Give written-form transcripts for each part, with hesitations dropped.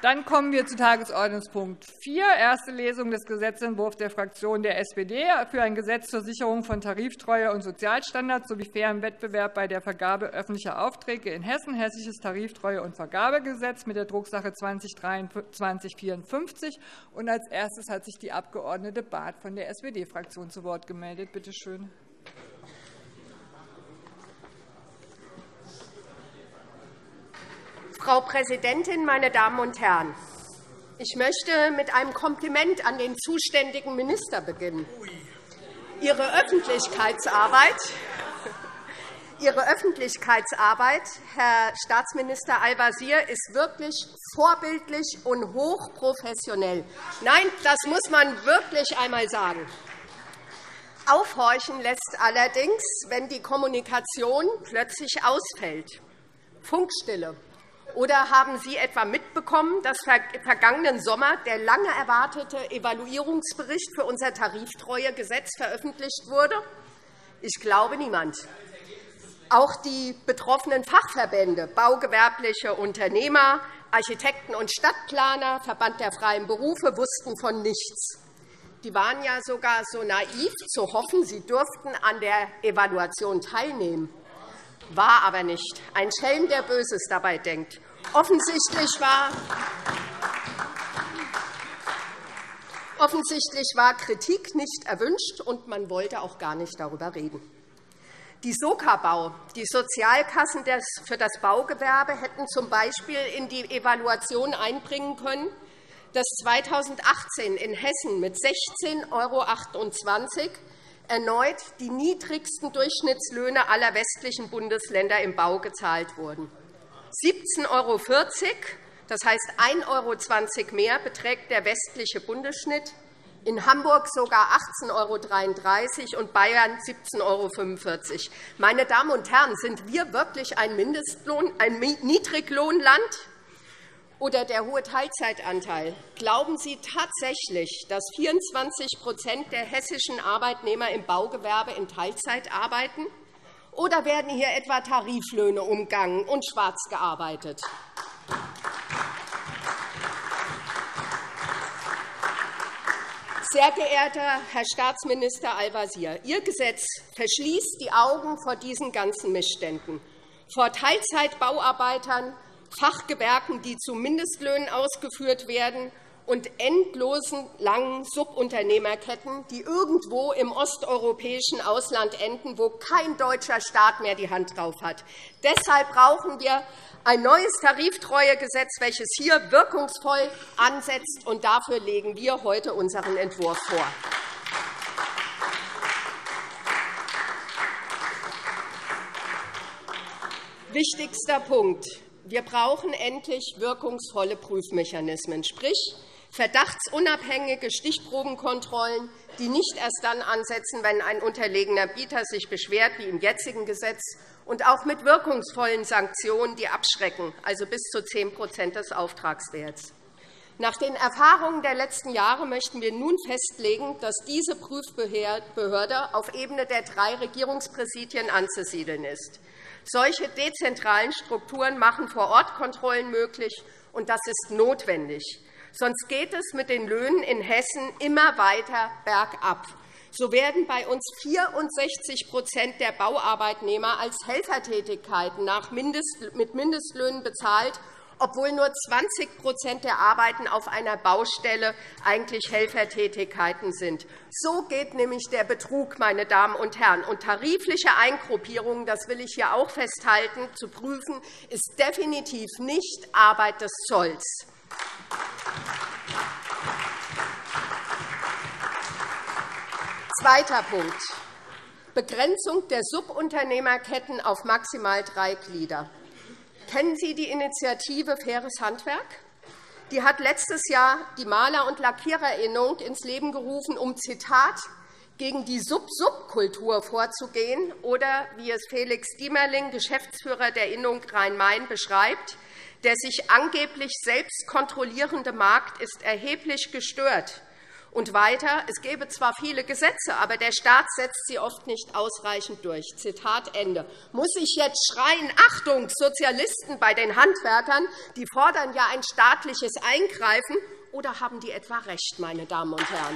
Dann kommen wir zu Tagesordnungspunkt 4, erste Lesung des Gesetzentwurfs der Fraktion der SPD für ein Gesetz zur Sicherung von Tariftreue und Sozialstandards sowie fairem Wettbewerb bei der Vergabe öffentlicher Aufträge in Hessen, Hessisches Tariftreue- und Vergabegesetz mit der Drucksache 20-2354. Und als erstes hat sich die Abg. Barth von der SPD-Fraktion zu Wort gemeldet. Bitte schön. Frau Präsidentin, meine Damen und Herren! Ich möchte mit einem Kompliment an den zuständigen Minister beginnen. Ihre Öffentlichkeitsarbeit, Herr Staatsminister Al-Wazir, ist wirklich vorbildlich und hochprofessionell. Nein, das muss man wirklich einmal sagen. Aufhorchen lässt allerdings, wenn die Kommunikation plötzlich ausfällt. Funkstille. Oder haben Sie etwa mitbekommen, dass vergangenen Sommer der lange erwartete Evaluierungsbericht für unser Tariftreuegesetz veröffentlicht wurde? Ich glaube, niemand. Auch die betroffenen Fachverbände, baugewerbliche Unternehmer, Architekten und Stadtplaner, Verband der freien Berufe, wussten von nichts. Die waren ja sogar so naiv, zu hoffen, sie dürften an der Evaluation teilnehmen. War aber nicht. Ein Schelm, der Böses dabei denkt. Offensichtlich war Kritik nicht erwünscht, und man wollte auch gar nicht darüber reden. Die SOKA-Bau, die Sozialkassen für das Baugewerbe, hätten z. B. in die Evaluation einbringen können, dass 2018 in Hessen mit 16,28 € erneut die niedrigsten Durchschnittslöhne aller westlichen Bundesländer im Bau gezahlt wurden. 17,40 €, das heißt 1,20 € mehr, beträgt der westliche Bundesschnitt, in Hamburg sogar 18,33 € und Bayern 17,45 €. Meine Damen und Herren, sind wir wirklich ein Niedriglohnland? Oder der hohe Teilzeitanteil. Glauben Sie tatsächlich, dass 24% der hessischen Arbeitnehmer im Baugewerbe in Teilzeit arbeiten? Oder werden hier etwa Tariflöhne umgangen und schwarz gearbeitet? Sehr geehrter Herr Staatsminister Al-Wazir, Ihr Gesetz verschließt die Augen vor diesen ganzen Missständen, vor Teilzeitbauarbeitern, Fachgewerken, die zu Mindestlöhnen ausgeführt werden, und endlosen langen Subunternehmerketten, die irgendwo im osteuropäischen Ausland enden, wo kein deutscher Staat mehr die Hand drauf hat. Deshalb brauchen wir ein neues Tariftreuegesetz, welches hier wirkungsvoll ansetzt, und dafür legen wir heute unseren Entwurf vor. Wichtigster Punkt. Wir brauchen endlich wirkungsvolle Prüfmechanismen, sprich verdachtsunabhängige Stichprobenkontrollen, die nicht erst dann ansetzen, wenn ein unterlegener Bieter sich beschwert, wie im jetzigen Gesetz, und auch mit wirkungsvollen Sanktionen, die abschrecken, also bis zu 10% des Auftragswerts. Nach den Erfahrungen der letzten Jahre möchten wir nun festlegen, dass diese Prüfbehörde auf Ebene der 3 Regierungspräsidien anzusiedeln ist. Solche dezentralen Strukturen machen Vor-Ort-Kontrollen möglich, und das ist notwendig. Sonst geht es mit den Löhnen in Hessen immer weiter bergab. So werden bei uns 64% der Bauarbeitnehmer als Helfertätigkeiten mit Mindestlöhnen bezahlt, obwohl nur 20% der Arbeiten auf einer Baustelle eigentlich Helfertätigkeiten sind. So geht nämlich der Betrug, meine Damen und Herren. Und tarifliche Eingruppierungen, das will ich hier auch festhalten, zu prüfen, ist definitiv nicht Arbeit des Zolls. Zweiter Punkt. Begrenzung der Subunternehmerketten auf maximal 3 Glieder. Kennen Sie die Initiative Faires Handwerk? Die hat letztes Jahr die Maler- und Lackiererinnung ins Leben gerufen, um Zitat, gegen die Sub-Sub-Kultur vorzugehen, oder wie es Felix Diemerling, Geschäftsführer der Innung Rhein-Main, beschreibt: Der sich angeblich selbst kontrollierende Markt ist erheblich gestört, Und weiter, es gäbe zwar viele Gesetze, aber der Staat setzt sie oft nicht ausreichend durch. Zitat Ende. Muss ich jetzt schreien, Achtung, Sozialisten bei den Handwerkern, die fordern ja ein staatliches Eingreifen, oder haben die etwa recht, meine Damen und Herren?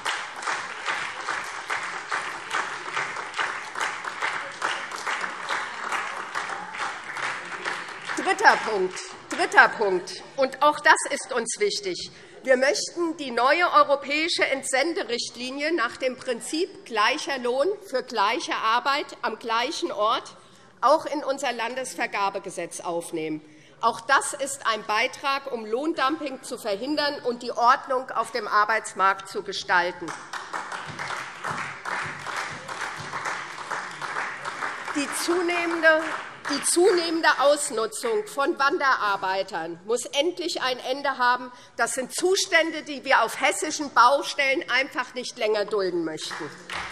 Dritter Punkt, und auch das ist uns wichtig. Wir möchten die neue europäische Entsenderichtlinie nach dem Prinzip gleicher Lohn für gleiche Arbeit am gleichen Ort auch in unser Landesvergabegesetz aufnehmen. Auch das ist ein Beitrag, um Lohndumping zu verhindern und die Ordnung auf dem Arbeitsmarkt zu gestalten. Die zunehmende Ausnutzung von Wanderarbeitern muss endlich ein Ende haben. Das sind Zustände, die wir auf hessischen Baustellen einfach nicht länger dulden möchten.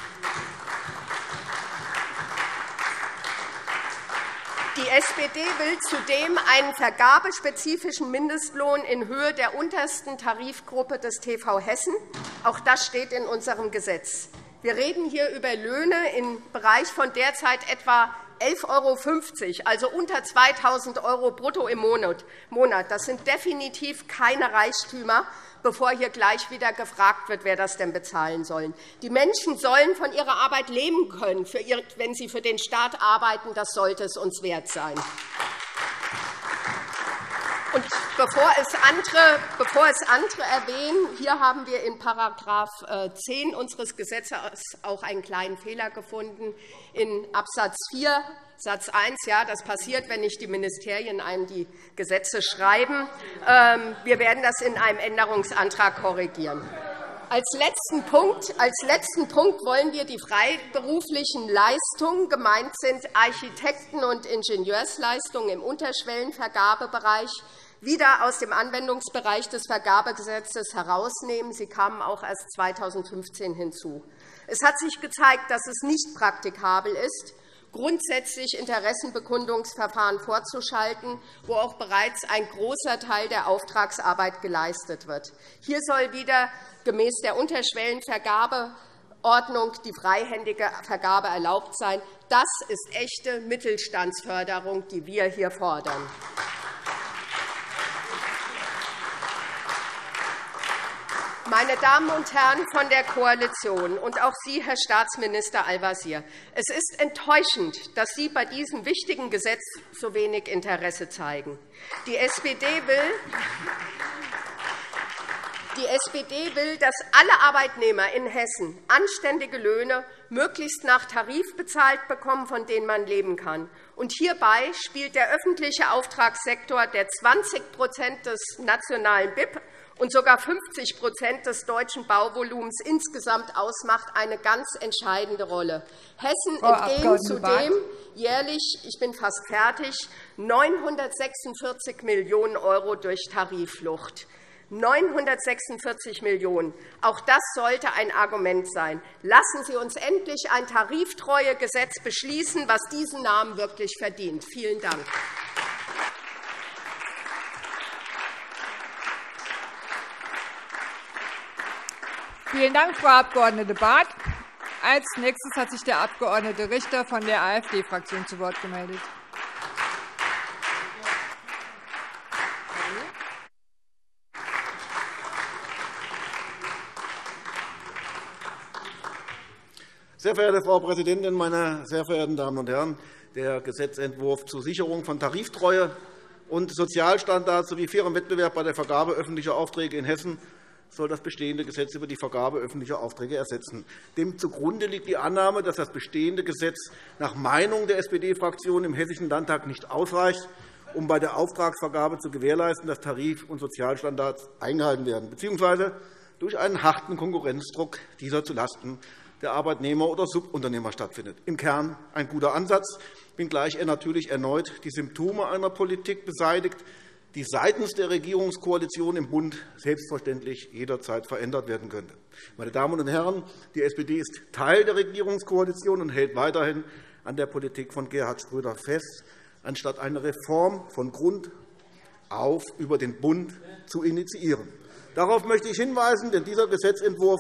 Die SPD will zudem einen vergabespezifischen Mindestlohn in Höhe der untersten Tarifgruppe des TV Hessen. Auch das steht in unserem Gesetz. Wir reden hier über Löhne im Bereich von derzeit etwa 11,50 €, also unter 2.000 € brutto im Monat. Das sind definitiv keine Reichtümer, bevor hier gleich wieder gefragt wird, wer das denn bezahlen soll. Die Menschen sollen von ihrer Arbeit leben können, wenn sie für den Staat arbeiten. Das sollte es uns wert sein. Und bevor es andere erwähnen, hier haben wir in § 10 unseres Gesetzes auch einen kleinen Fehler gefunden. In Absatz 4 Satz 1, ja, das passiert, wenn nicht die Ministerien einem die Gesetze schreiben. Wir werden das in einem Änderungsantrag korrigieren. Als letzten Punkt wollen wir die freiberuflichen Leistungen, gemeint sind Architekten- und Ingenieursleistungen im Unterschwellenvergabebereich, wieder aus dem Anwendungsbereich des Vergabegesetzes herausnehmen. Sie kamen auch erst 2015 hinzu. Es hat sich gezeigt, dass es nicht praktikabel ist, grundsätzlich Interessenbekundungsverfahren vorzuschalten, wo auch bereits ein großer Teil der Auftragsarbeit geleistet wird. Hier soll wieder gemäß der Unterschwellenvergabeordnung die freihändige Vergabe erlaubt sein. Das ist echte Mittelstandsförderung, die wir hier fordern. Meine Damen und Herren von der Koalition und auch Sie, Herr Staatsminister Al-Wazir, es ist enttäuschend, dass Sie bei diesem wichtigen Gesetz so wenig Interesse zeigen. Die SPD will, dass alle Arbeitnehmer in Hessen anständige Löhne möglichst nach Tarif bezahlt bekommen, von denen man leben kann. Und hierbei spielt der öffentliche Auftragssektor, der 20 % des nationalen BIP und sogar 50 % des deutschen Bauvolumens insgesamt ausmacht, eine ganz entscheidende Rolle. Hessen entgehen zudem jährlich, ich bin fast fertig, 946 Millionen € durch Tarifflucht. 946 Millionen €. Auch das sollte ein Argument sein. Lassen Sie uns endlich ein Tariftreuegesetz beschließen, was diesen Namen wirklich verdient. Vielen Dank. Vielen Dank, Frau Abg. Barth. Als nächstes hat sich der Abg. Richter von der AfD-Fraktion zu Wort gemeldet. Sehr verehrte Frau Präsidentin, meine sehr verehrten Damen und Herren! Der Gesetzentwurf zur Sicherung von Tariftreue und Sozialstandards sowie fairem Wettbewerb bei der Vergabe öffentlicher Aufträge in Hessen soll das bestehende Gesetz über die Vergabe öffentlicher Aufträge ersetzen. Dem zugrunde liegt die Annahme, dass das bestehende Gesetz nach Meinung der SPD-Fraktion im Hessischen Landtag nicht ausreicht, um bei der Auftragsvergabe zu gewährleisten, dass Tarif- und Sozialstandards eingehalten werden, bzw. durch einen harten Konkurrenzdruck dieser zulasten der Arbeitnehmer oder Subunternehmer stattfindet. Im Kern ein guter Ansatz, wenngleich er natürlich erneut die Symptome einer Politik beseitigt, die seitens der Regierungskoalition im Bund selbstverständlich jederzeit verändert werden könnte. Meine Damen und Herren, die SPD ist Teil der Regierungskoalition und hält weiterhin an der Politik von Gerhard Schröder fest. Anstatt eine Reform von Grund auf über den Bund zu initiieren. Darauf möchte ich hinweisen, denn dieser Gesetzentwurf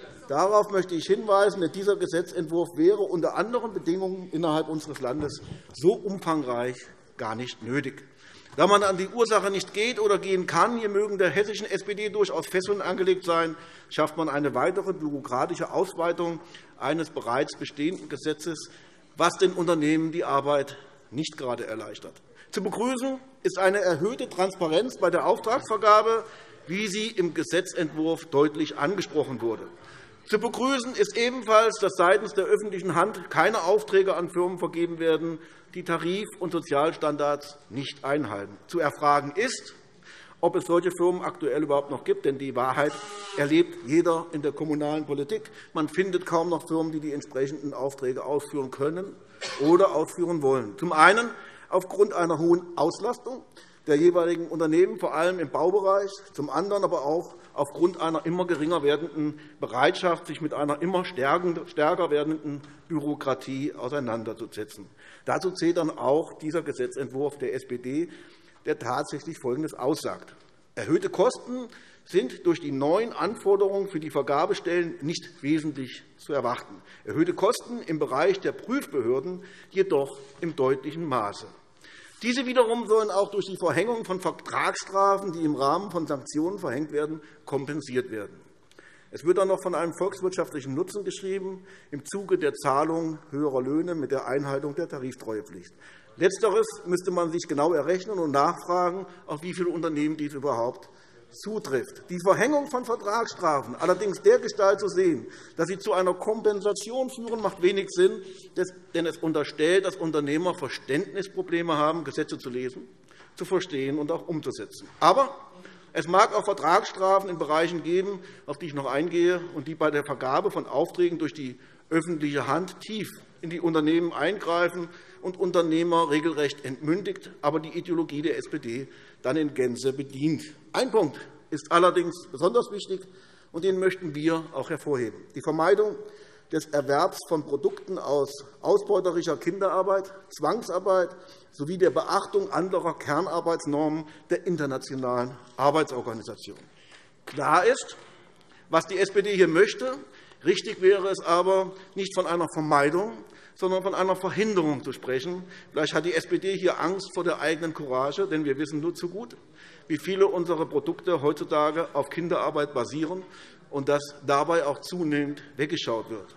wäre unter anderen Bedingungen innerhalb unseres Landes so umfangreich gar nicht nötig. Da man an die Ursache nicht geht oder gehen kann, hier mögen der hessischen SPD durchaus Fesseln angelegt sein, schafft man eine weitere bürokratische Ausweitung eines bereits bestehenden Gesetzes, was den Unternehmen die Arbeit nicht gerade erleichtert. Zu begrüßen ist eine erhöhte Transparenz bei der Auftragsvergabe, wie sie im Gesetzentwurf deutlich angesprochen wurde. Zu begrüßen ist ebenfalls, dass seitens der öffentlichen Hand keine Aufträge an Firmen vergeben werden, die Tarif- und Sozialstandards nicht einhalten. Zu erfragen ist, ob es solche Firmen aktuell überhaupt noch gibt. Denn die Wahrheit erlebt jeder in der kommunalen Politik. Man findet kaum noch Firmen, die die entsprechenden Aufträge ausführen können oder ausführen wollen. Zum einen aufgrund einer hohen Auslastung der jeweiligen Unternehmen, vor allem im Baubereich, zum anderen aber auch aufgrund einer immer geringer werdenden Bereitschaft, sich mit einer immer stärker werdenden Bürokratie auseinanderzusetzen. Dazu zählt dann auch dieser Gesetzentwurf der SPD, der tatsächlich Folgendes aussagt. Erhöhte Kosten sind durch die neuen Anforderungen für die Vergabestellen nicht wesentlich zu erwarten. Erhöhte Kosten im Bereich der Prüfbehörden jedoch im deutlichen Maße. Diese wiederum sollen auch durch die Verhängung von Vertragsstrafen, die im Rahmen von Sanktionen verhängt werden, kompensiert werden. Es wird dann noch von einem volkswirtschaftlichen Nutzen geschrieben, im Zuge der Zahlung höherer Löhne mit der Einhaltung der Tariftreuepflicht. Letzteres müsste man sich genau errechnen und nachfragen, auf wie viele Unternehmen dies überhaupt zutrifft. Die Verhängung von Vertragsstrafen allerdings dergestalt zu sehen, dass sie zu einer Kompensation führen, macht wenig Sinn, denn es unterstellt, dass Unternehmer Verständnisprobleme haben, Gesetze zu lesen, zu verstehen und auch umzusetzen. Aber es mag auch Vertragsstrafen in Bereichen geben, auf die ich noch eingehe, und die bei der Vergabe von Aufträgen durch die öffentliche Hand tief in die Unternehmen eingreifen und Unternehmer regelrecht entmündigt, aber die Ideologie der SPD dann in Gänze bedient. Ein Punkt ist allerdings besonders wichtig, und den möchten wir auch hervorheben: die Vermeidung des Erwerbs von Produkten aus ausbeuterischer Kinderarbeit, Zwangsarbeit sowie der Beachtung anderer Kernarbeitsnormen der Internationalen Arbeitsorganisation. Klar ist, was die SPD hier möchte. Richtig wäre es aber, nicht von einer Vermeidung, sondern von einer Verhinderung zu sprechen. Vielleicht hat die SPD hier Angst vor der eigenen Courage, denn wir wissen nur zu gut, wie viele unserer Produkte heutzutage auf Kinderarbeit basieren und dass dabei auch zunehmend weggeschaut wird.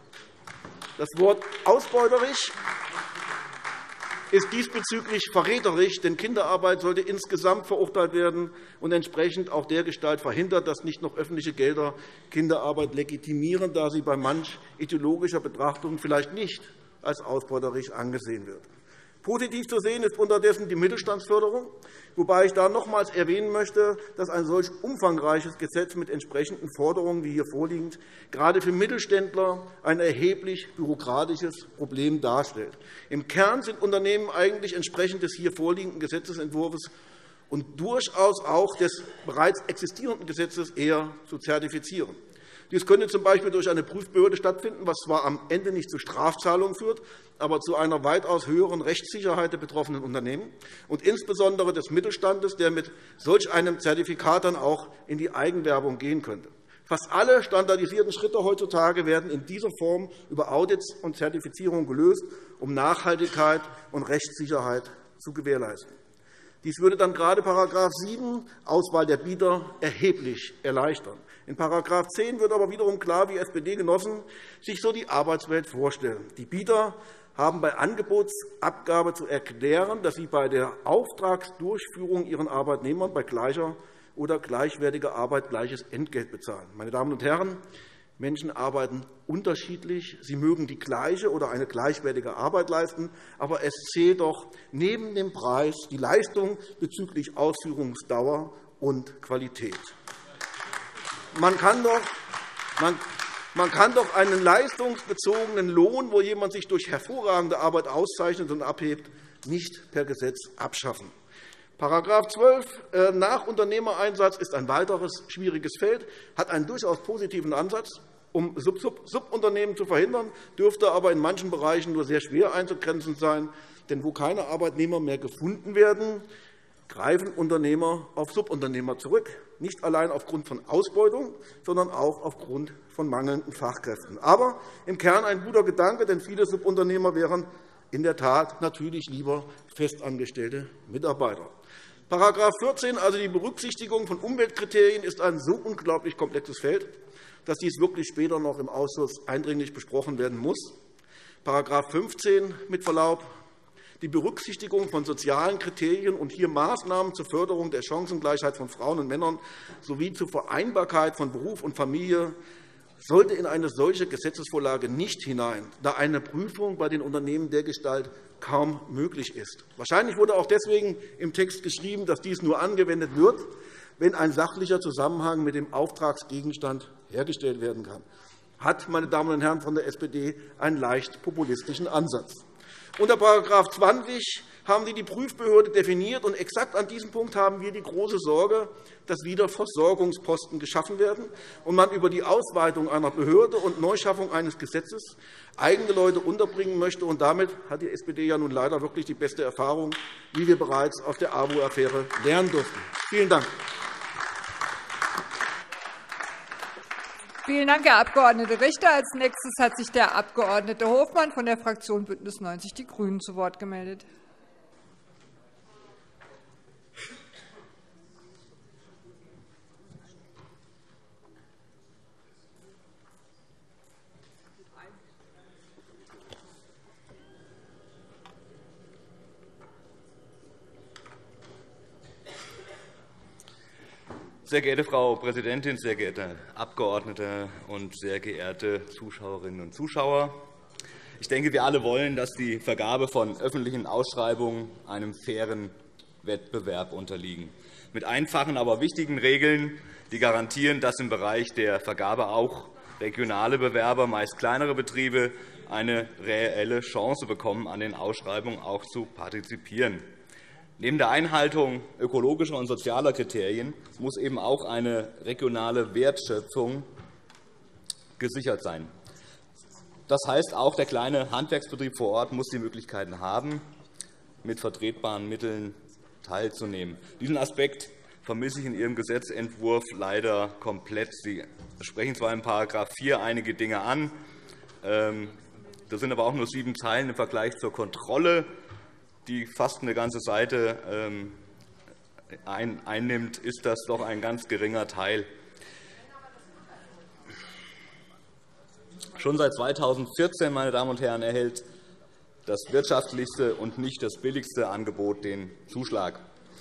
Das Wort ausbeuterisch ist diesbezüglich verräterisch, denn Kinderarbeit sollte insgesamt verurteilt werden und entsprechend auch dergestalt verhindert, dass nicht noch öffentliche Gelder Kinderarbeit legitimieren, da sie bei manch ideologischer Betrachtung vielleicht nicht als ausbeuterisch angesehen wird. Positiv zu sehen ist unterdessen die Mittelstandsförderung, wobei ich da nochmals erwähnen möchte, dass ein solch umfangreiches Gesetz mit entsprechenden Forderungen wie hier vorliegend gerade für Mittelständler ein erheblich bürokratisches Problem darstellt. Im Kern sind Unternehmen eigentlich entsprechend des hier vorliegenden Gesetzentwurfs und durchaus auch des bereits existierenden Gesetzes eher zu zertifizieren. Dies könnte z.B. durch eine Prüfbehörde stattfinden, was zwar am Ende nicht zu Strafzahlungen führt, aber zu einer weitaus höheren Rechtssicherheit der betroffenen Unternehmen und insbesondere des Mittelstandes, der mit solch einem Zertifikat dann auch in die Eigenwerbung gehen könnte. Fast alle standardisierten Schritte heutzutage werden in dieser Form über Audits und Zertifizierung gelöst, um Nachhaltigkeit und Rechtssicherheit zu gewährleisten. Dies würde dann gerade § 7 Auswahl der Bieter erheblich erleichtern. In § 10 wird aber wiederum klar, wie SPD-Genossen sich so die Arbeitswelt vorstellen. Die Bieter haben bei Angebotsabgabe zu erklären, dass sie bei der Auftragsdurchführung ihren Arbeitnehmern bei gleicher oder gleichwertiger Arbeit gleiches Entgelt bezahlen. Meine Damen und Herren, Menschen arbeiten unterschiedlich. Sie mögen die gleiche oder eine gleichwertige Arbeit leisten, aber es zählt doch neben dem Preis die Leistung bezüglich Ausführungsdauer und Qualität. Man kann doch einen leistungsbezogenen Lohn, wo jemand sich durch hervorragende Arbeit auszeichnet und abhebt, nicht per Gesetz abschaffen. § 12 nach Unternehmereinsatz ist ein weiteres schwieriges Feld, hat einen durchaus positiven Ansatz, um Subunternehmen zu verhindern, dürfte aber in manchen Bereichen nur sehr schwer einzugrenzen sein. Denn wo keine Arbeitnehmer mehr gefunden werden, greifen Unternehmer auf Subunternehmer zurück, nicht allein aufgrund von Ausbeutung, sondern auch aufgrund von mangelnden Fachkräften. Aber im Kern ein guter Gedanke, denn viele Subunternehmer wären in der Tat natürlich lieber festangestellte Mitarbeiter. § 14, also die Berücksichtigung von Umweltkriterien, ist ein so unglaublich komplexes Feld, dass dies wirklich später noch im Ausschuss eindringlich besprochen werden muss. § 15 mit Verlaub, die Berücksichtigung von sozialen Kriterien und hier Maßnahmen zur Förderung der Chancengleichheit von Frauen und Männern sowie zur Vereinbarkeit von Beruf und Familie sollte in eine solche Gesetzesvorlage nicht hinein, da eine Prüfung bei den Unternehmen dergestalt kaum möglich ist. Wahrscheinlich wurde auch deswegen im Text geschrieben, dass dies nur angewendet wird, wenn ein sachlicher Zusammenhang mit dem Auftragsgegenstand hergestellt werden kann. Hat, meine Damen und Herren von der SPD, einen leicht populistischen Ansatz. Unter § 20 haben Sie die Prüfbehörde definiert, und exakt an diesem Punkt haben wir die große Sorge, dass wieder Versorgungsposten geschaffen werden und man über die Ausweitung einer Behörde und Neuschaffung eines Gesetzes eigene Leute unterbringen möchte. Und damit hat die SPD ja nun leider wirklich die beste Erfahrung, wie wir bereits aus der AWO-Affäre lernen durften. Vielen Dank. Vielen Dank, Herr Abg. Richter. Als Nächstes hat sich der Abg. Hofmann von der Fraktion BÜNDNIS 90 die GRÜNEN zu Wort gemeldet. Sehr geehrte Frau Präsidentin, sehr geehrte Abgeordnete und sehr geehrte Zuschauerinnen und Zuschauer! Ich denke, wir alle wollen, dass die Vergabe von öffentlichen Ausschreibungen einem fairen Wettbewerb unterliegen, mit einfachen, aber wichtigen Regeln, die garantieren, dass im Bereich der Vergabe auch regionale Bewerber, meist kleinere Betriebe, eine reelle Chance bekommen, an den Ausschreibungen auch zu partizipieren. Neben der Einhaltung ökologischer und sozialer Kriterien muss eben auch eine regionale Wertschöpfung gesichert sein. Das heißt, auch der kleine Handwerksbetrieb vor Ort muss die Möglichkeiten haben, mit vertretbaren Mitteln teilzunehmen. Diesen Aspekt vermisse ich in Ihrem Gesetzentwurf leider komplett. Sie sprechen zwar in § 4 einige Dinge an, das sind aber auch nur 7 Zeilen im Vergleich zur Kontrolle, die fast eine ganze Seite einnimmt, ist das doch ein ganz geringer Teil. Schon seit 2014, meine Damen und Herren, erhält das wirtschaftlichste und nicht das billigste Angebot den Zuschlag.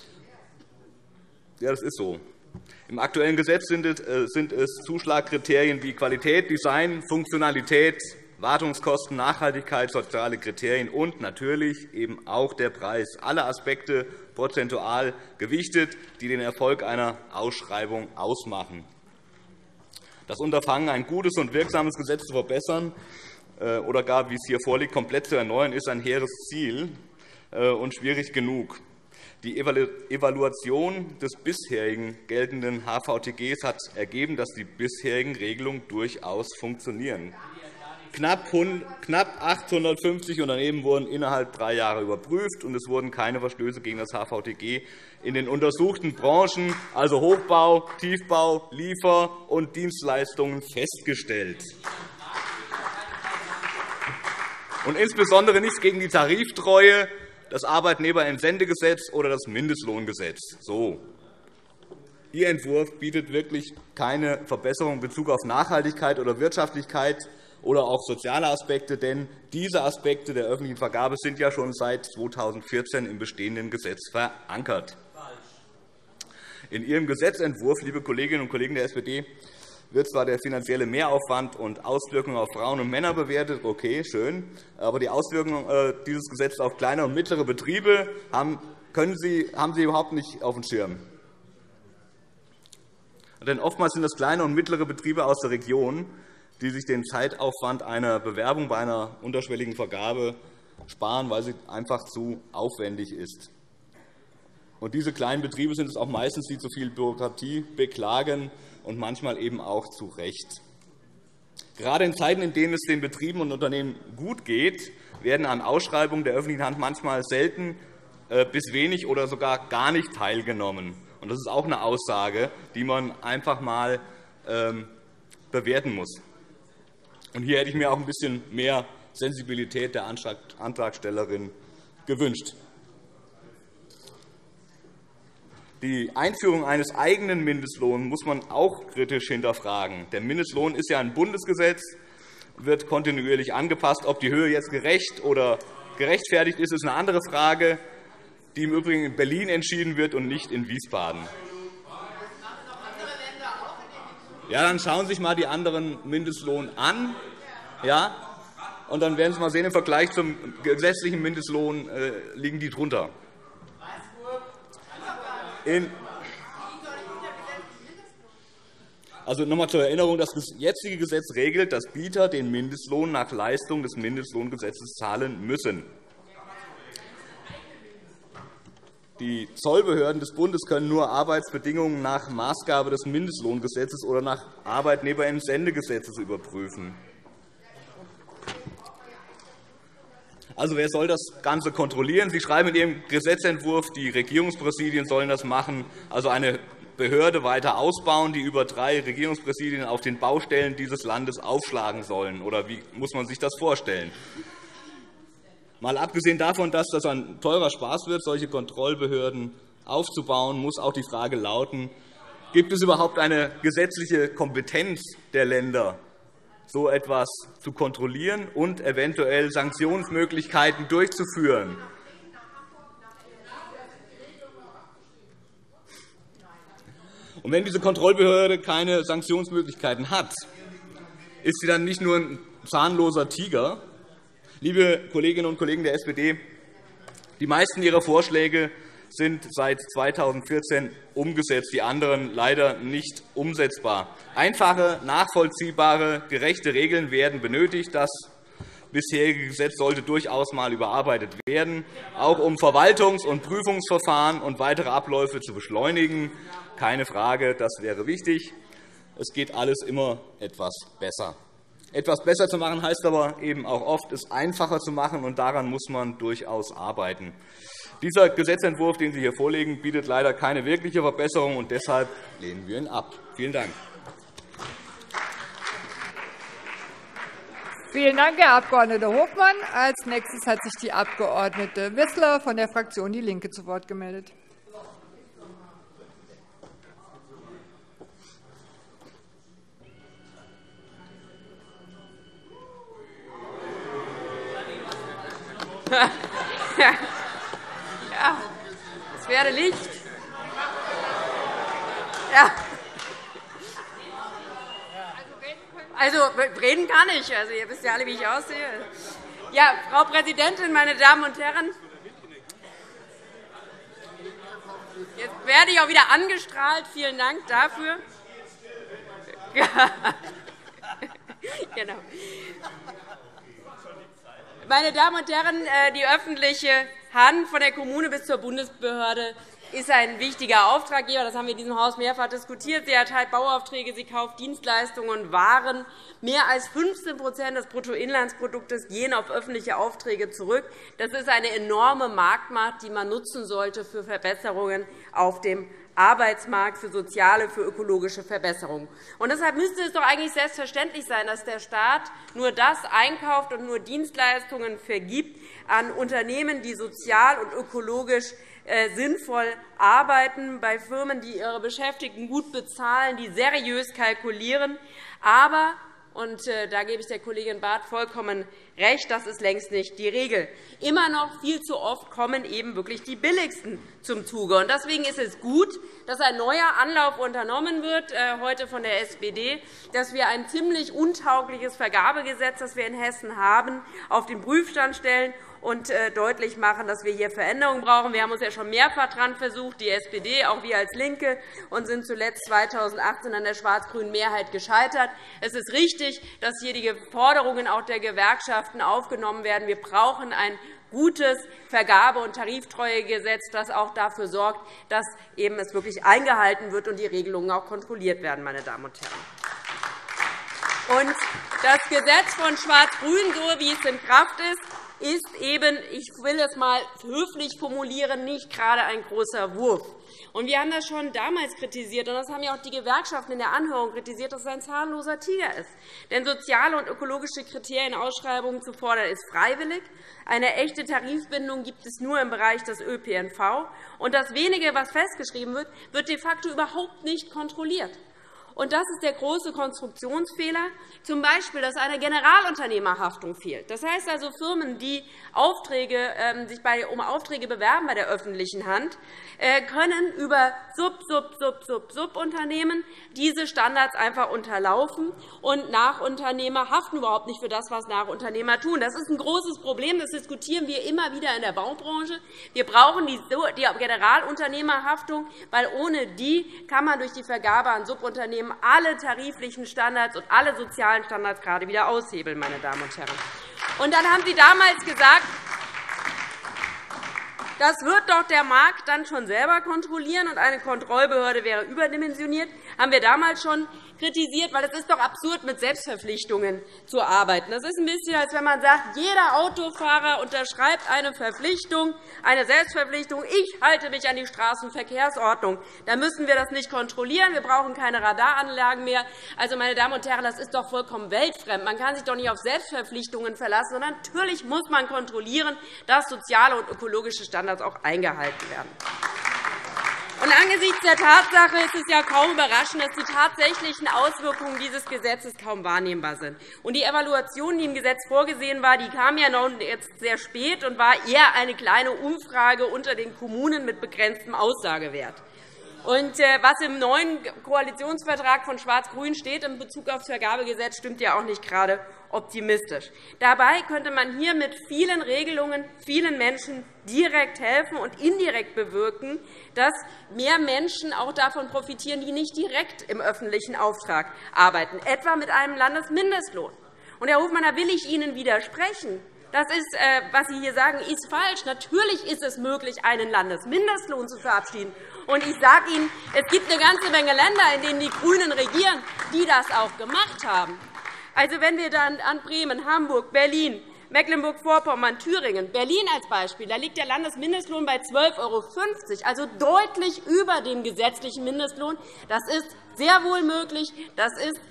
Ja, das ist so. Im aktuellen Gesetz sind es Zuschlagkriterien wie Qualität, Design, Funktionalität, Wartungskosten, Nachhaltigkeit, soziale Kriterien und natürlich eben auch der Preis. Alle Aspekte prozentual gewichtet, die den Erfolg einer Ausschreibung ausmachen. Das Unterfangen, ein gutes und wirksames Gesetz zu verbessern oder gar, wie es hier vorliegt, komplett zu erneuern, ist ein hehres Ziel und schwierig genug. Die Evaluation des bisherigen geltenden HVTGs hat ergeben, dass die bisherigen Regelungen durchaus funktionieren. Knapp 850 Unternehmen wurden innerhalb 3 Jahre überprüft, und es wurden keine Verstöße gegen das HVTG in den untersuchten Branchen, also Hochbau, Tiefbau, Liefer- und Dienstleistungen, festgestellt. Und insbesondere nichts gegen die Tariftreue, das Arbeitnehmerentsendegesetz oder das Mindestlohngesetz. So. Ihr Entwurf bietet wirklich keine Verbesserung in Bezug auf Nachhaltigkeit oder Wirtschaftlichkeit oder auch soziale Aspekte, denn diese Aspekte der öffentlichen Vergabe sind ja schon seit 2014 im bestehenden Gesetz verankert. In Ihrem Gesetzentwurf, liebe Kolleginnen und Kollegen der SPD, wird zwar der finanzielle Mehraufwand und Auswirkungen auf Frauen und Männer bewertet, okay, schön, aber die Auswirkungen dieses Gesetzes auf kleine und mittlere Betriebe haben Sie überhaupt nicht auf dem Schirm. Denn oftmals sind das kleine und mittlere Betriebe aus der Region, die sich den Zeitaufwand einer Bewerbung bei einer unterschwelligen Vergabe sparen, weil sie einfach zu aufwendig ist. Und diese kleinen Betriebe sind es auch meistens, die zu viel Bürokratie beklagen, und manchmal eben auch zu Recht. Gerade in Zeiten, in denen es den Betrieben und Unternehmen gut geht, werden an Ausschreibungen der öffentlichen Hand manchmal selten bis wenig oder sogar gar nicht teilgenommen. Das ist auch eine Aussage, die man einfach einmal bewerten muss. Und hier hätte ich mir auch ein bisschen mehr Sensibilität der Antragstellerin gewünscht. Die Einführung eines eigenen Mindestlohns muss man auch kritisch hinterfragen. Der Mindestlohn ist ja ein Bundesgesetz, wird kontinuierlich angepasst. Ob die Höhe jetzt gerecht oder gerechtfertigt ist, ist eine andere Frage, die im Übrigen in Berlin entschieden wird und nicht in Wiesbaden. Ja, dann schauen Sie sich einmal die anderen Mindestlohn an. Ja, und dann werden Sie mal sehen, im Vergleich zum gesetzlichen Mindestlohn liegen die drunter. Also noch einmal zur Erinnerung, das jetzige Gesetz regelt, dass Bieter den Mindestlohn nach Leistung des Mindestlohngesetzes zahlen müssen. Die Zollbehörden des Bundes können nur Arbeitsbedingungen nach Maßgabe des Mindestlohngesetzes oder nach Arbeitnehmerentsendegesetzes überprüfen. Also, wer soll das Ganze kontrollieren? Sie schreiben in Ihrem Gesetzentwurf, die Regierungspräsidien sollen das machen, also eine Behörde weiter ausbauen, die über 3 Regierungspräsidien auf den Baustellen dieses Landes aufschlagen sollen. Oder wie muss man sich das vorstellen? Mal abgesehen davon, dass das ein teurer Spaß wird, solche Kontrollbehörden aufzubauen, muss auch die Frage lauten, gibt es überhaupt eine gesetzliche Kompetenz der Länder, so etwas zu kontrollieren und eventuell Sanktionsmöglichkeiten durchzuführen? Und wenn diese Kontrollbehörde keine Sanktionsmöglichkeiten hat, ist sie dann nicht nur ein zahnloser Tiger? Liebe Kolleginnen und Kollegen der SPD, die meisten Ihrer Vorschläge sind seit 2014 umgesetzt, die anderen leider nicht umsetzbar. Einfache, nachvollziehbare, gerechte Regeln werden benötigt. Das bisherige Gesetz sollte durchaus einmal überarbeitet werden, auch um Verwaltungs- und Prüfungsverfahren und weitere Abläufe zu beschleunigen. Keine Frage, das wäre wichtig. Es geht alles immer etwas besser. Etwas besser zu machen heißt aber eben auch oft, es einfacher zu machen, und daran muss man durchaus arbeiten. Dieser Gesetzentwurf, den Sie hier vorlegen, bietet leider keine wirkliche Verbesserung, und deshalb lehnen wir ihn ab. Vielen Dank. Vielen Dank, Herr Abg. Hofmann. Als nächstes hat sich die Abg. Wissler von der Fraktion DIE LINKE zu Wort gemeldet. Ja, es werde Licht. Ja. Also, reden kann ich. Also, ihr wisst ja alle, wie ich aussehe. Ja, Frau Präsidentin, meine Damen und Herren! Jetzt werde ich auch wieder angestrahlt. Vielen Dank dafür. Genau. Meine Damen und Herren, die öffentliche Hand von der Kommune bis zur Bundesbehörde ist ein wichtiger Auftraggeber. Das haben wir in diesem Haus mehrfach diskutiert. Sie erteilt Bauaufträge, sie kauft Dienstleistungen und Waren. Mehr als 15 des Bruttoinlandsproduktes gehen auf öffentliche Aufträge zurück. Das ist eine enorme Marktmacht, die man nutzen sollte für Verbesserungen auf dem Arbeitsmarkt, für soziale, für ökologische Verbesserungen. Und deshalb müsste es doch eigentlich selbstverständlich sein, dass der Staat nur das einkauft und nur Dienstleistungen vergibt an Unternehmen, die sozial und ökologisch sinnvoll arbeiten, bei Firmen, die ihre Beschäftigten gut bezahlen, die seriös kalkulieren. Aber, und da gebe ich der Kollegin Barth vollkommen recht, das ist längst nicht die Regel. Immer noch viel zu oft kommen eben wirklich die Billigsten zum Zuge. Deswegen ist es gut, dass ein neuer Anlauf unternommen wird, heute von der SPD, dass wir ein ziemlich untaugliches Vergabegesetz, das wir in Hessen haben, auf den Prüfstand stellen und deutlich machen, dass wir hier Veränderungen brauchen. Wir haben uns ja schon mehrfach daran versucht, die SPD, auch wir als LINKE, und sind zuletzt 2018 an der schwarz-grünen Mehrheit gescheitert. Es ist richtig, dass hier die Forderungen auch der Gewerkschaften aufgenommen werden. Wir brauchen ein gutes Vergabe- und Tariftreuegesetz, das auch dafür sorgt, dass eben es wirklich eingehalten wird und die Regelungen auch kontrolliert werden, meine Damen und Herren. Und das Gesetz von Schwarz-Grün, so wie es in Kraft ist, ist eben, ich will es mal höflich formulieren, nicht gerade ein großer Wurf. Und wir haben das schon damals kritisiert, und das haben ja auch die Gewerkschaften in der Anhörung kritisiert, dass es ein zahnloser Tiger ist. Denn soziale und ökologische Kriterien in Ausschreibungen zu fordern, ist freiwillig. Eine echte Tarifbindung gibt es nur im Bereich des ÖPNV. Und das Wenige, was festgeschrieben wird, wird de facto überhaupt nicht kontrolliert. Und das ist der große Konstruktionsfehler, z. B., dass eine Generalunternehmerhaftung fehlt. Das heißt also, Firmen, die sich um Aufträge bewerben bei der öffentlichen Hand, können über Subunternehmen diese Standards einfach unterlaufen, und Nachunternehmer haften überhaupt nicht für das, was Nachunternehmer tun. Das ist ein großes Problem. Das diskutieren wir immer wieder in der Baubranche. Wir brauchen die Generalunternehmerhaftung, weil ohne die kann man durch die Vergabe an Subunternehmen alle tariflichen Standards und alle sozialen Standards gerade wieder aushebeln, meine Damen und Herren. Und dann haben Sie damals gesagt, das wird doch der Markt dann schon selber kontrollieren, und eine Kontrollbehörde wäre überdimensioniert. Das haben wir damals schon kritisiert, weil es ist doch absurd, mit Selbstverpflichtungen zu arbeiten. Das ist ein bisschen, als wenn man sagt, jeder Autofahrer unterschreibt eine Verpflichtung, eine Selbstverpflichtung, ich halte mich an die Straßenverkehrsordnung. Dann müssen wir das nicht kontrollieren, wir brauchen keine Radaranlagen mehr. Also, meine Damen und Herren, das ist doch vollkommen weltfremd. Man kann sich doch nicht auf Selbstverpflichtungen verlassen, sondern natürlich muss man kontrollieren, dass soziale und ökologische Standards auch eingehalten werden. Und angesichts der Tatsache ist es ja kaum überraschend, dass die tatsächlichen Auswirkungen dieses Gesetzes kaum wahrnehmbar sind. Und die Evaluation, die im Gesetz vorgesehen war, die kam ja noch jetzt sehr spät und war eher eine kleine Umfrage unter den Kommunen mit begrenztem Aussagewert. Und was im neuen Koalitionsvertrag von Schwarz-Grün steht in Bezug auf das Vergabegesetz, stimmt ja auch nicht gerade optimistisch. Dabei könnte man hier mit vielen Regelungen vielen Menschen direkt helfen und indirekt bewirken, dass mehr Menschen auch davon profitieren, die nicht direkt im öffentlichen Auftrag arbeiten, etwa mit einem Landesmindestlohn. Und, Herr Hofmann, da will ich Ihnen widersprechen. Das ist, was Sie hier sagen, ist falsch. Natürlich ist es möglich, einen Landesmindestlohn zu verabschieden. Und ich sage Ihnen, es gibt eine ganze Menge Länder, in denen die GRÜNEN regieren, die das auch gemacht haben. Also, wenn wir dann an Bremen, Hamburg, Berlin, Mecklenburg-Vorpommern, Thüringen, Berlin als Beispiel, da liegt der Landesmindestlohn bei 12,50 €, also deutlich über dem gesetzlichen Mindestlohn. Das ist sehr wohl möglich. Das ist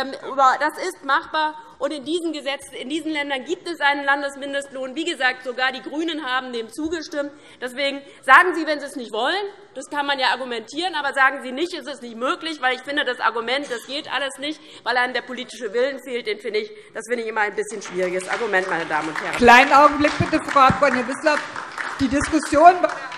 machbar. Und in diesen Ländern gibt es einen Landesmindestlohn. Wie gesagt, sogar die GRÜNEN haben dem zugestimmt. Deswegen sagen Sie, wenn Sie es nicht wollen, das kann man ja argumentieren, aber sagen Sie nicht, es ist nicht möglich, weil ich finde, das Argument, das geht alles nicht, weil einem der politische Willen fehlt, das finde ich immer ein bisschen schwieriges Argument, meine Damen und Herren. Kleinen Augenblick bitte, Frau Abg. Wissler. Die Diskussion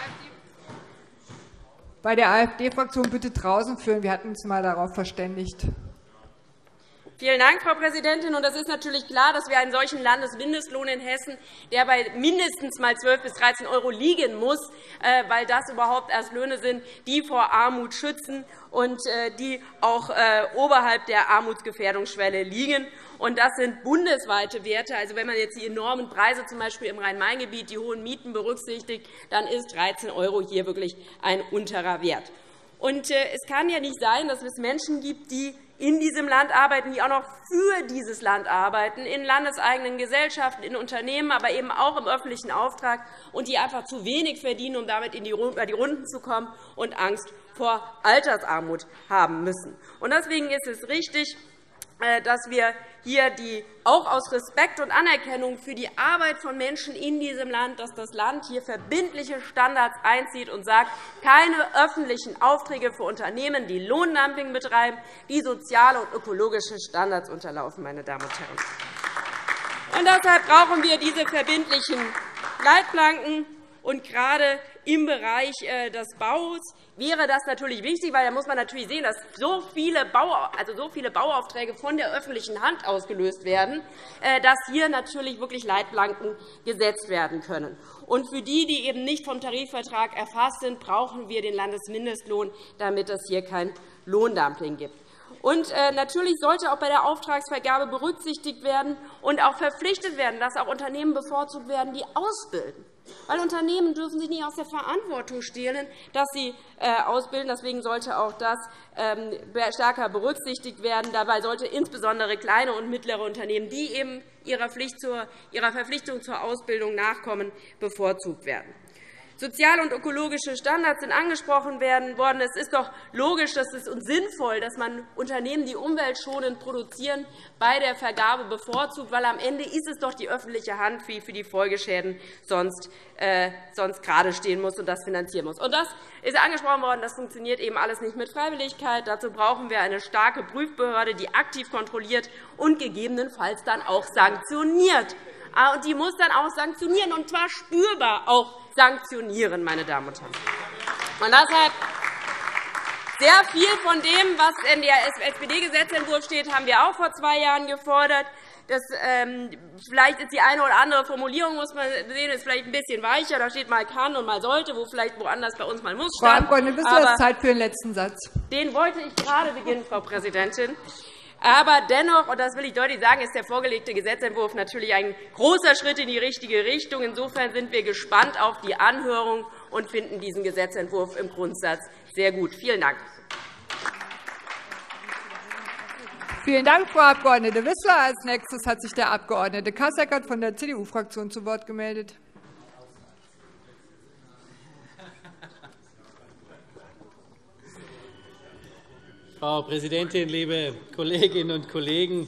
bei der AfD-Fraktion bitte draußen führen. Wir hatten uns einmal darauf verständigt. Vielen Dank, Frau Präsidentin. Und es ist natürlich klar, dass wir einen solchen Landesmindestlohn in Hessen, der bei mindestens mal 12 bis 13 € liegen muss, weil das überhaupt erst Löhne sind, die vor Armut schützen und die auch oberhalb der Armutsgefährdungsschwelle liegen. Und das sind bundesweite Werte. Also, wenn man jetzt die enormen Preise, z. B. im Rhein-Main-Gebiet, die hohen Mieten berücksichtigt, dann ist 13 € hier wirklich ein unterer Wert. Und es kann ja nicht sein, dass es Menschen gibt, die in diesem Land arbeiten, die auch noch für dieses Land arbeiten, in landeseigenen Gesellschaften, in Unternehmen, aber eben auch im öffentlichen Auftrag, und die einfach zu wenig verdienen, um damit über die Runden zu kommen und Angst vor Altersarmut haben müssen. Und deswegen ist es richtig, dass wir hier auch aus Respekt und Anerkennung für die Arbeit von Menschen in diesem Land, dass das Land hier verbindliche Standards einzieht und sagt, keine öffentlichen Aufträge für Unternehmen, die Lohndumping betreiben, die soziale und ökologische Standards unterlaufen, meine Damen und Herren. Und deshalb brauchen wir diese verbindlichen Leitplanken. Und gerade im Bereich des Baus wäre das natürlich wichtig, weil da muss man natürlich sehen, dass so viele Bauaufträge von der öffentlichen Hand ausgelöst werden, dass hier natürlich wirklich Leitplanken gesetzt werden können. Und für die eben nicht vom Tarifvertrag erfasst sind, brauchen wir den Landesmindestlohn, damit es hier kein Lohndumping gibt. Und natürlich sollte auch bei der Auftragsvergabe berücksichtigt werden und auch verpflichtet werden, dass auch Unternehmen bevorzugt werden, die ausbilden. Weil Unternehmen dürfen sich nicht aus der Verantwortung stehlen, dass sie ausbilden. Deswegen sollte auch das stärker berücksichtigt werden. Dabei sollte insbesondere kleine und mittlere Unternehmen, die eben ihrer Verpflichtung zur Ausbildung nachkommen, bevorzugt werden. Soziale und ökologische Standards sind angesprochen worden. Es ist doch logisch und sinnvoll, dass man Unternehmen, die umweltschonend produzieren, bei der Vergabe bevorzugt, weil am Ende ist es doch die öffentliche Hand, die für die Folgeschäden sonst gerade stehen muss und das finanzieren muss. Und das ist angesprochen worden. Das funktioniert eben alles nicht mit Freiwilligkeit. Dazu brauchen wir eine starke Prüfbehörde, die aktiv kontrolliert und gegebenenfalls dann auch sanktioniert. Und die muss dann auch sanktionieren, und zwar spürbar auch sanktionieren, meine Damen und Herren. Und deshalb sehr viel von dem, was in der SPD-Gesetzentwurf steht, haben wir auch vor 2 Jahren gefordert. Vielleicht ist die eine oder andere Formulierung, muss man sehen, ist vielleicht ein bisschen weicher. Da steht mal kann und mal sollte, wo vielleicht woanders bei uns mal muss stand. Frau Abg. Wissler, es ist Zeit für den letzten Satz. Den wollte ich gerade beginnen, Frau Präsidentin. Aber dennoch, und das will ich deutlich sagen, ist der vorgelegte Gesetzentwurf natürlich ein großer Schritt in die richtige Richtung. Insofern sind wir gespannt auf die Anhörung und finden diesen Gesetzentwurf im Grundsatz sehr gut. Vielen Dank. Vielen Dank, Frau Abg. Wissler. Als Nächstes hat sich der Abg. Kasseckert von der CDU-Fraktion zu Wort gemeldet. Frau Präsidentin, liebe Kolleginnen und Kollegen!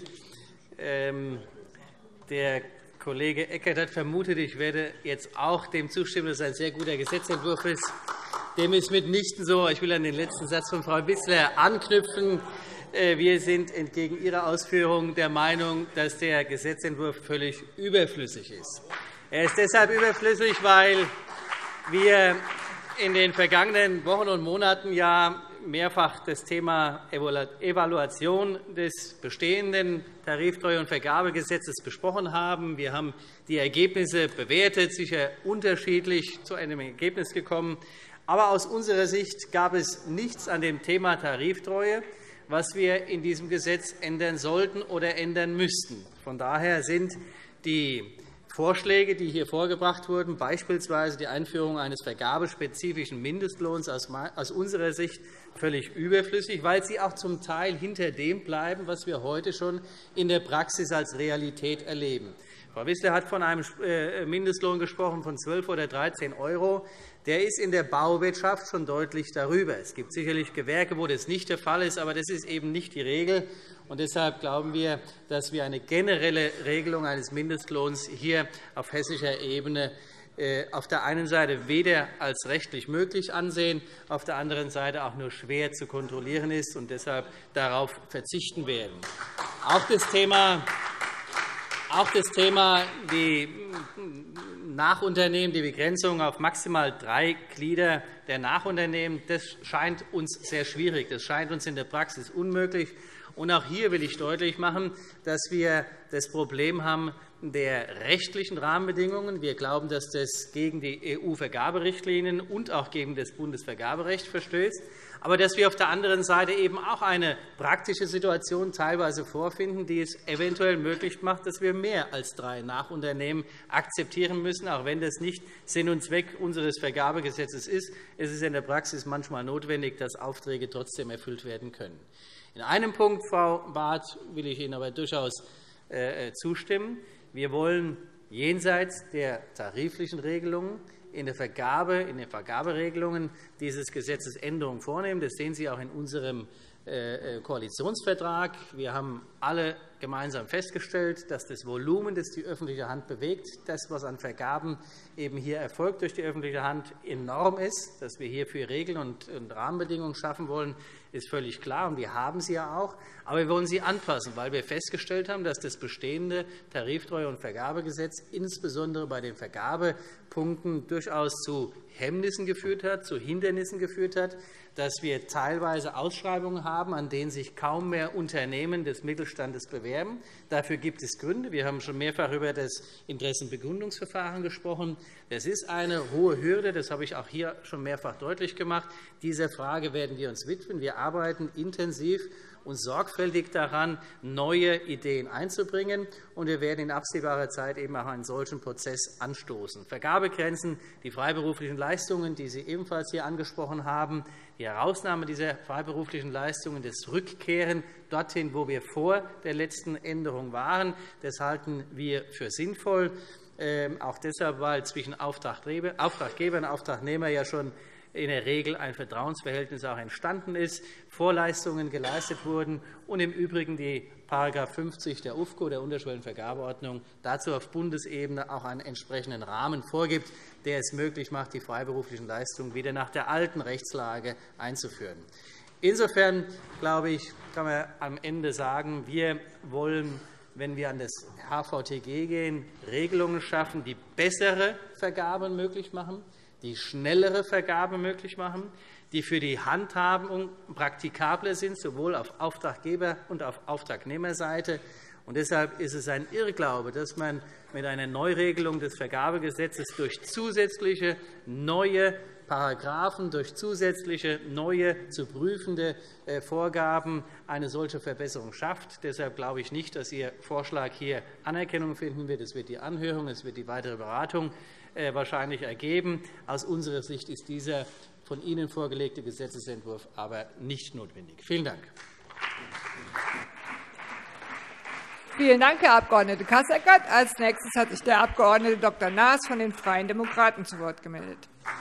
Der Kollege Eckert hat vermutet, ich werde jetzt auch dem zustimmen, dass es ein sehr guter Gesetzentwurf ist. Dem ist mitnichten so. Ich will an den letzten Satz von Frau Wissler anknüpfen. Wir sind entgegen Ihrer Ausführung der Meinung, dass der Gesetzentwurf völlig überflüssig ist. Er ist deshalb überflüssig, weil wir in den vergangenen Wochen und Monaten mehrfach das Thema Evaluation des bestehenden Tariftreue- und Vergabegesetzes besprochen haben. Wir haben die Ergebnisse bewertet, sicher unterschiedlich zu einem Ergebnis gekommen. Aber aus unserer Sicht gab es nichts an dem Thema Tariftreue, was wir in diesem Gesetz ändern sollten oder ändern müssten. Von daher sind die Vorschläge, die hier vorgebracht wurden, beispielsweise die Einführung eines vergabespezifischen Mindestlohns, aus unserer Sicht völlig überflüssig, weil sie auch zum Teil hinter dem bleiben, was wir heute schon in der Praxis als Realität erleben. Frau Wissler hat von einem Mindestlohn gesprochen von 12 oder 13 €. Der ist in der Bauwirtschaft schon deutlich darüber. Es gibt sicherlich Gewerke, wo das nicht der Fall ist, aber das ist eben nicht die Regel. Und deshalb glauben wir, dass wir eine generelle Regelung eines Mindestlohns hier auf hessischer Ebene auf der einen Seite weder als rechtlich möglich ansehen, auf der anderen Seite auch nur schwer zu kontrollieren ist und deshalb darauf verzichten werden. Auch das Thema die Nachunternehmen, die Begrenzung auf maximal 3 Glieder der Nachunternehmen, das scheint uns sehr schwierig. Das scheint uns in der Praxis unmöglich. Und auch hier will ich deutlich machen, dass wir das Problem haben der rechtlichen Rahmenbedingungen. Wir glauben, dass das gegen die EU-Vergaberichtlinien und auch gegen das Bundesvergaberecht verstößt, aber dass wir auf der anderen Seite eben auch eine praktische Situation teilweise vorfinden, die es eventuell möglich macht, dass wir mehr als 3 Nachunternehmen akzeptieren müssen, auch wenn das nicht Sinn und Zweck unseres Vergabegesetzes ist. Es ist in der Praxis manchmal notwendig, dass Aufträge trotzdem erfüllt werden können. In einem Punkt, Frau Barth, will ich Ihnen aber durchaus zustimmen. Wir wollen jenseits der tariflichen Regelungen in den Vergaberegelungen dieses Gesetzes Änderungen vornehmen. Das sehen Sie auch in unserem Koalitionsvertrag. Wir haben alle gemeinsam festgestellt, dass das Volumen, das die öffentliche Hand bewegt, das, was an Vergaben eben hier erfolgt durch die öffentliche Hand, enorm ist. Dass wir hierfür Regeln und Rahmenbedingungen schaffen wollen, ist völlig klar, und wir haben sie ja auch. Aber wir wollen sie anpassen, weil wir festgestellt haben, dass das bestehende Tariftreue- und Vergabegesetz insbesondere bei den Vergabepunkten durchaus zu Hemmnissen geführt hat, zu Hindernissen geführt hat, dass wir teilweise Ausschreibungen haben, an denen sich kaum mehr Unternehmen des Mittelstandes bewerben. Dafür gibt es Gründe. Wir haben schon mehrfach über das Interessenbegründungsverfahren gesprochen. Das ist eine hohe Hürde. Das habe ich auch hier schon mehrfach deutlich gemacht. Dieser Frage werden wir uns widmen. Wir arbeiten intensiv und sorgfältig daran, neue Ideen einzubringen. Und wir werden in absehbarer Zeit eben auch einen solchen Prozess anstoßen. Vergabegrenzen, die freiberuflichen Leistungen, die Sie ebenfalls hier angesprochen haben, die Herausnahme dieser freiberuflichen Leistungen, das Rückkehren dorthin, wo wir vor der letzten Änderung waren, das halten wir für sinnvoll. Auch deshalb, weil zwischen Auftraggeber und Auftragnehmer ja schon in der Regel ein Vertrauensverhältnis auch entstanden ist, Vorleistungen geleistet wurden und im Übrigen die § 50 der UFGO, der Unterschwellenvergabeordnung, dazu auf Bundesebene auch einen entsprechenden Rahmen vorgibt, der es möglich macht, die freiberuflichen Leistungen wieder nach der alten Rechtslage einzuführen. Insofern, glaube ich, kann man am Ende sagen, wir wollen, wenn wir an das HVTG gehen, Regelungen schaffen, die bessere Vergaben möglich machen, die schnellere Vergabe möglich machen, die für die Handhabung praktikabler sind, sowohl auf Auftraggeber- und auf Auftragnehmerseite. Und deshalb ist es ein Irrglaube, dass man mit einer Neuregelung des Vergabegesetzes durch zusätzliche neue Paragraphen, durch zusätzliche neue zu prüfende Vorgaben eine solche Verbesserung schafft. Deshalb glaube ich nicht, dass Ihr Vorschlag hier Anerkennung finden wird. Es wird die Anhörung, es wird die weitere Beratung wahrscheinlich ergeben. Aus unserer Sicht ist dieser von Ihnen vorgelegte Gesetzentwurf aber nicht notwendig. Vielen Dank. Vielen Dank, Herr Abg. Kasseckert. Als nächstes hat sich der Abg. Dr. Naas von den Freien Demokraten zu Wort gemeldet.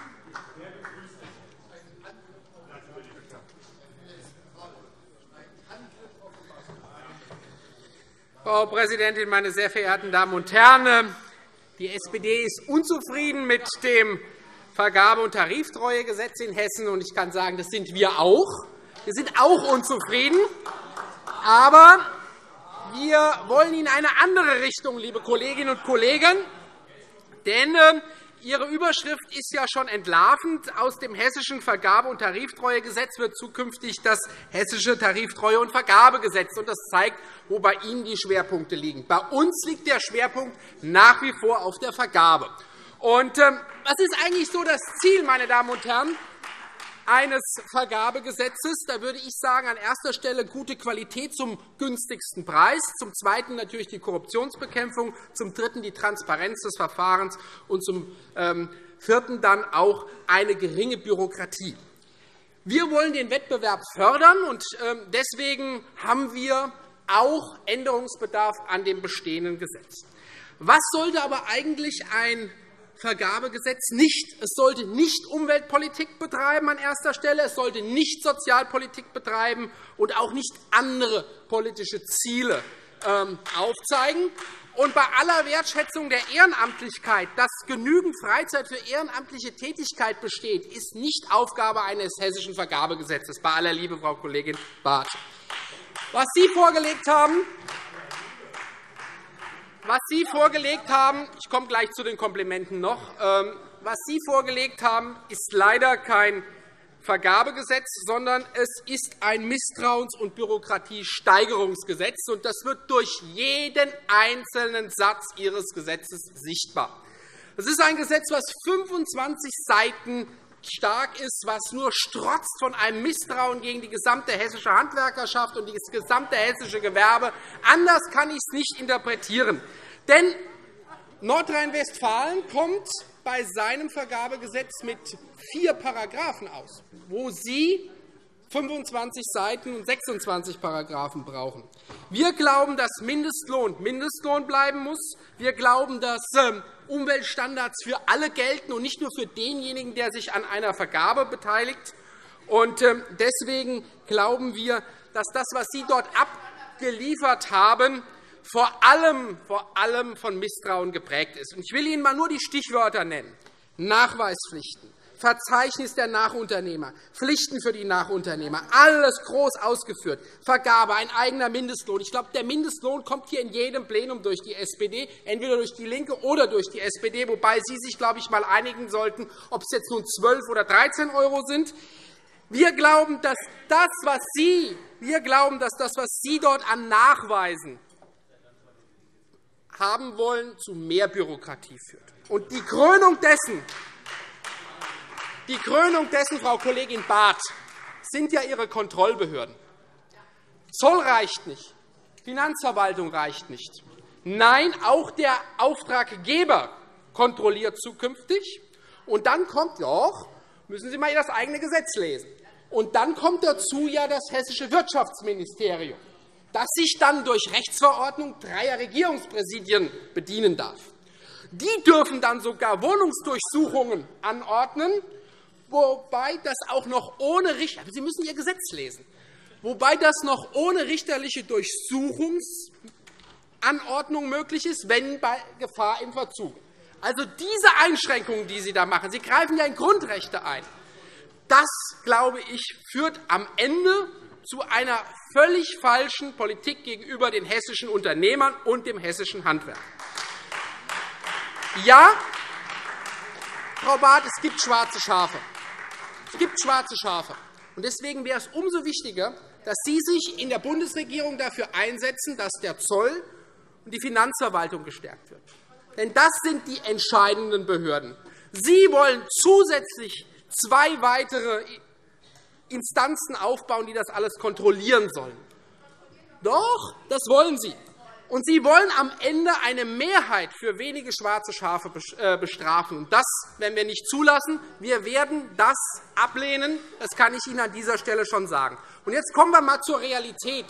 Frau Präsidentin, meine sehr verehrten Damen und Herren! Die SPD ist unzufrieden mit dem Vergabe- und Tariftreuegesetz in Hessen. Und ich kann sagen, das sind wir auch. Wir sind auch unzufrieden. Aber wir wollen in eine andere Richtung, liebe Kolleginnen und Kollegen. Denn Ihre Überschrift ist ja schon entlarvend. Aus dem Hessischen Vergabe- und Tariftreuegesetz wird zukünftig das Hessische Tariftreue- und Vergabegesetz. Das zeigt, wo bei Ihnen die Schwerpunkte liegen. Bei uns liegt der Schwerpunkt nach wie vor auf der Vergabe. Was ist eigentlich so das Ziel, meine Damen und Herren, eines Vergabegesetzes? Da würde ich sagen, an erster Stelle gute Qualität zum günstigsten Preis, zum Zweiten natürlich die Korruptionsbekämpfung, zum Dritten die Transparenz des Verfahrens und zum Vierten dann auch eine geringe Bürokratie. Wir wollen den Wettbewerb fördern, und deswegen haben wir auch Änderungsbedarf an dem bestehenden Gesetz. Was sollte aber eigentlich ein Vergabegesetz nicht? Es sollte nicht Umweltpolitik betreiben an erster Stelle, es sollte nicht Sozialpolitik betreiben und auch nicht andere politische Ziele aufzeigen. Und bei aller Wertschätzung der Ehrenamtlichkeit, dass genügend Freizeit für ehrenamtliche Tätigkeit besteht, ist nicht Aufgabe eines hessischen Vergabegesetzes, bei aller Liebe, Frau Kollegin Barth. Was Sie vorgelegt haben, ich komme gleich zu den Komplimenten noch. Was Sie vorgelegt haben, ist leider kein Vergabegesetz, sondern es ist ein Misstrauens- und Bürokratiesteigerungsgesetz. Und das wird durch jeden einzelnen Satz Ihres Gesetzes sichtbar. Es ist ein Gesetz, das 25 Seiten stark ist, was nur strotzt von einem Misstrauen gegen die gesamte hessische Handwerkerschaft und das gesamte hessische Gewerbe. Anders kann ich es nicht interpretieren. Denn Nordrhein-Westfalen kommt bei seinem Vergabegesetz mit 4 Paragraphen aus, wo Sie 25 Seiten und 26 Paragraphen brauchen. Wir glauben, dass Mindestlohn Mindestlohn bleiben muss. Wir glauben, dass Umweltstandards für alle gelten und nicht nur für denjenigen, der sich an einer Vergabe beteiligt. Deswegen glauben wir, dass das, was Sie dort abgeliefert haben, vor allem von Misstrauen geprägt ist. Ich will Ihnen einmal nur die Stichwörter nennen: Nachweispflichten, Verzeichnis der Nachunternehmer, Pflichten für die Nachunternehmer, alles groß ausgeführt, Vergabe, ein eigener Mindestlohn. Ich glaube, der Mindestlohn kommt hier in jedem Plenum durch die SPD, entweder durch DIE LINKE oder durch die SPD, wobei Sie sich, glaube ich, einmal einigen sollten, ob es jetzt nun 12 oder 13 € sind. Wir glauben, dass das, was Sie dort an Nachweisen haben wollen, zu mehr Bürokratie führt. Und die Krönung dessen, Frau Kollegin Barth, sind ja Ihre Kontrollbehörden. Zoll reicht nicht, Finanzverwaltung reicht nicht. Nein, auch der Auftraggeber kontrolliert zukünftig. Und dann kommt doch, müssen Sie einmal das eigene Gesetz lesen. Und dann kommt dazu ja das Hessische Wirtschaftsministerium, das sich dann durch Rechtsverordnung 3er Regierungspräsidien bedienen darf. Die dürfen dann sogar Wohnungsdurchsuchungen anordnen, wobei das auch noch ohne Sie müssen Ihr Gesetz lesen, wobei das noch ohne richterliche Durchsuchungsanordnung möglich ist, wenn bei Gefahr im Verzug. Also diese Einschränkungen, die Sie da machen, Sie greifen ja in Grundrechte ein, das, glaube ich, führt am Ende zu einer völlig falschen Politik gegenüber den hessischen Unternehmern und dem hessischen Handwerk. Ja, Frau Barth, es gibt schwarze Schafe. Es gibt schwarze Schafe. Und deswegen wäre es umso wichtiger, dass Sie sich in der Bundesregierung dafür einsetzen, dass der Zoll und die Finanzverwaltung gestärkt wird. Denn das sind die entscheidenden Behörden. Sie wollen zusätzlich 2 weitere Instanzen aufbauen, die das alles kontrollieren sollen. Doch, das wollen Sie. Und Sie wollen am Ende eine Mehrheit für wenige schwarze Schafe bestrafen. Und das werden wir nicht zulassen. Wir werden das ablehnen. Das kann ich Ihnen an dieser Stelle schon sagen. Und jetzt kommen wir einmal zur Realität.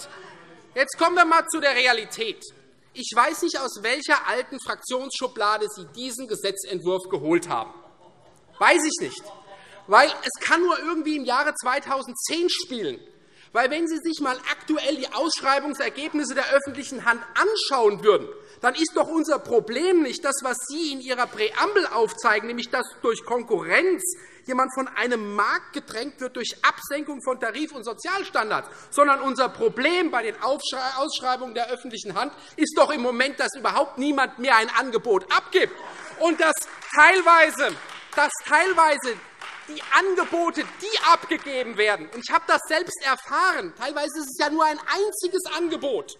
Ich weiß nicht, aus welcher alten Fraktionsschublade Sie diesen Gesetzentwurf geholt haben. Weiß ich nicht. Weil es kann nur irgendwie im Jahre 2010 spielen. Weil wenn Sie sich einmal aktuell die Ausschreibungsergebnisse der öffentlichen Hand anschauen würden, dann ist doch unser Problem nicht das, was Sie in Ihrer Präambel aufzeigen, nämlich dass durch Konkurrenz jemand von einem Markt gedrängt wird durch Absenkung von Tarif- und Sozialstandards, sondern unser Problem bei den Ausschreibungen der öffentlichen Hand ist doch im Moment, dass überhaupt niemand mehr ein Angebot abgibt und dass teilweise die Angebote, die abgegeben werden, und ich habe das selbst erfahren, teilweise ist es ja nur ein einziges Angebot.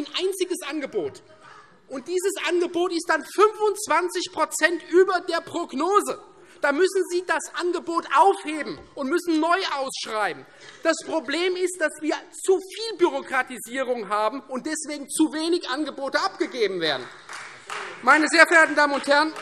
Und dieses Angebot ist dann 25% über der Prognose. Da müssen Sie das Angebot aufheben und müssen neu ausschreiben. Das Problem ist, dass wir zu viel Bürokratisierung haben und deswegen zu wenig Angebote abgegeben werden. Meine sehr verehrten Damen und Herren,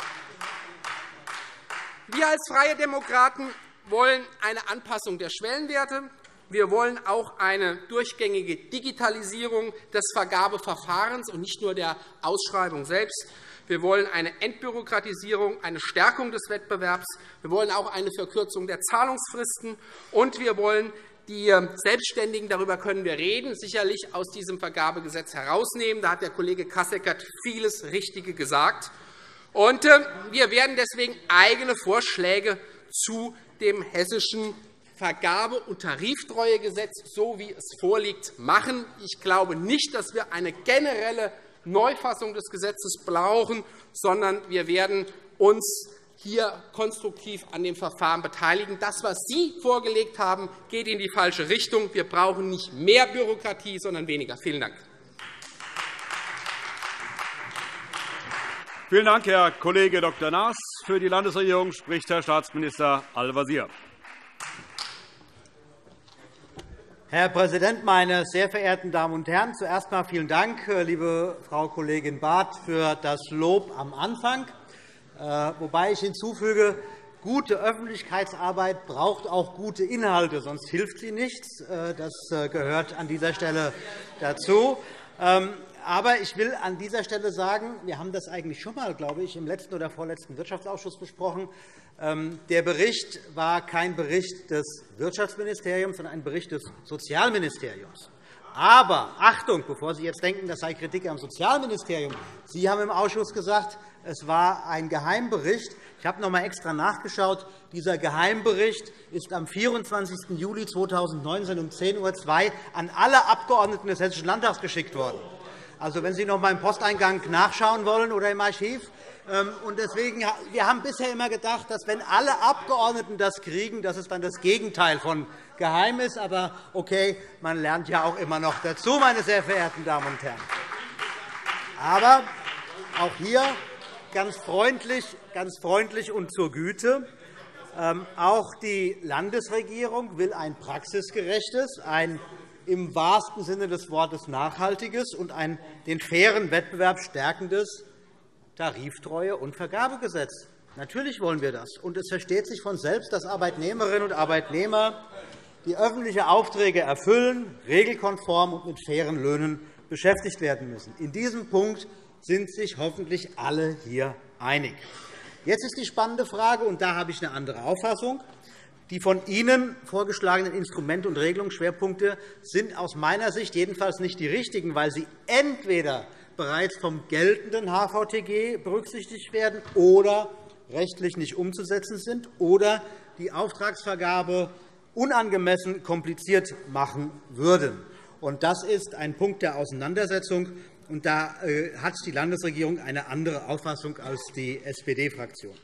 wir als Freie Demokraten wollen eine Anpassung der Schwellenwerte. Wir wollen auch eine durchgängige Digitalisierung des Vergabeverfahrens und nicht nur der Ausschreibung selbst. Wir wollen eine Entbürokratisierung, eine Stärkung des Wettbewerbs. Wir wollen auch eine Verkürzung der Zahlungsfristen. Und wir wollen die Selbstständigen, darüber können wir reden, sicherlich aus diesem Vergabegesetz herausnehmen. Da hat der Kollege Kasseckert vieles Richtige gesagt. Und wir werden deswegen eigene Vorschläge zu dem hessischen Vergabe- und Tariftreuegesetz, so wie es vorliegt, machen. Ich glaube nicht, dass wir eine generelle Neufassung des Gesetzes brauchen, sondern wir werden uns hier konstruktiv an dem Verfahren beteiligen. Das, was Sie vorgelegt haben, geht in die falsche Richtung. Wir brauchen nicht mehr Bürokratie, sondern weniger. Vielen Dank. Vielen Dank, Herr Kollege Dr. Naas. Für die Landesregierung spricht Herr Staatsminister Al-Wazir. Herr Präsident, meine sehr verehrten Damen und Herren! Zuerst einmal vielen Dank, liebe Frau Kollegin Barth, für das Lob am Anfang. Wobei ich hinzufüge, gute Öffentlichkeitsarbeit braucht auch gute Inhalte, sonst hilft sie nichts. Das gehört an dieser Stelle dazu. Aber ich will an dieser Stelle sagen, wir haben das eigentlich schon einmal, glaube ich, im letzten oder vorletzten Wirtschaftsausschuss besprochen. Der Bericht war kein Bericht des Wirtschaftsministeriums, sondern ein Bericht des Sozialministeriums. Aber Achtung, bevor Sie jetzt denken, das sei Kritik am Sozialministerium. Sie haben im Ausschuss gesagt, es war ein Geheimbericht. Ich habe noch einmal extra nachgeschaut. Dieser Geheimbericht ist am 24. Juli 2019 um 10:02 Uhr an alle Abgeordneten des Hessischen Landtags geschickt worden. Also, wenn Sie noch einmal im Posteingang nachschauen wollen oder im Archiv. Und deswegen, wir haben bisher immer gedacht, dass, wenn alle Abgeordneten das kriegen, dass es dann das Gegenteil von geheim ist. Aber okay, man lernt ja auch immer noch dazu, meine sehr verehrten Damen und Herren. Aber auch hier ganz freundlich und zur Güte. Auch die Landesregierung will ein praxisgerechtes, ein im wahrsten Sinne des Wortes nachhaltiges und ein den fairen Wettbewerb stärkendes Tariftreue- und Vergabegesetz. Natürlich wollen wir das. Und es versteht sich von selbst, dass Arbeitnehmerinnen und Arbeitnehmer, die öffentliche Aufträge erfüllen, regelkonform und mit fairen Löhnen beschäftigt werden müssen. In diesem Punkt sind sich hoffentlich alle hier einig. Jetzt ist die spannende Frage, und da habe ich eine andere Auffassung. Die von Ihnen vorgeschlagenen Instrumente und Regelungsschwerpunkte sind aus meiner Sicht jedenfalls nicht die richtigen, weil sie entweder bereits vom geltenden HVTG berücksichtigt werden oder rechtlich nicht umzusetzen sind oder die Auftragsvergabe unangemessen kompliziert machen würden. Das ist ein Punkt der Auseinandersetzung. Und da hat die Landesregierung eine andere Auffassung als die SPD-Fraktion.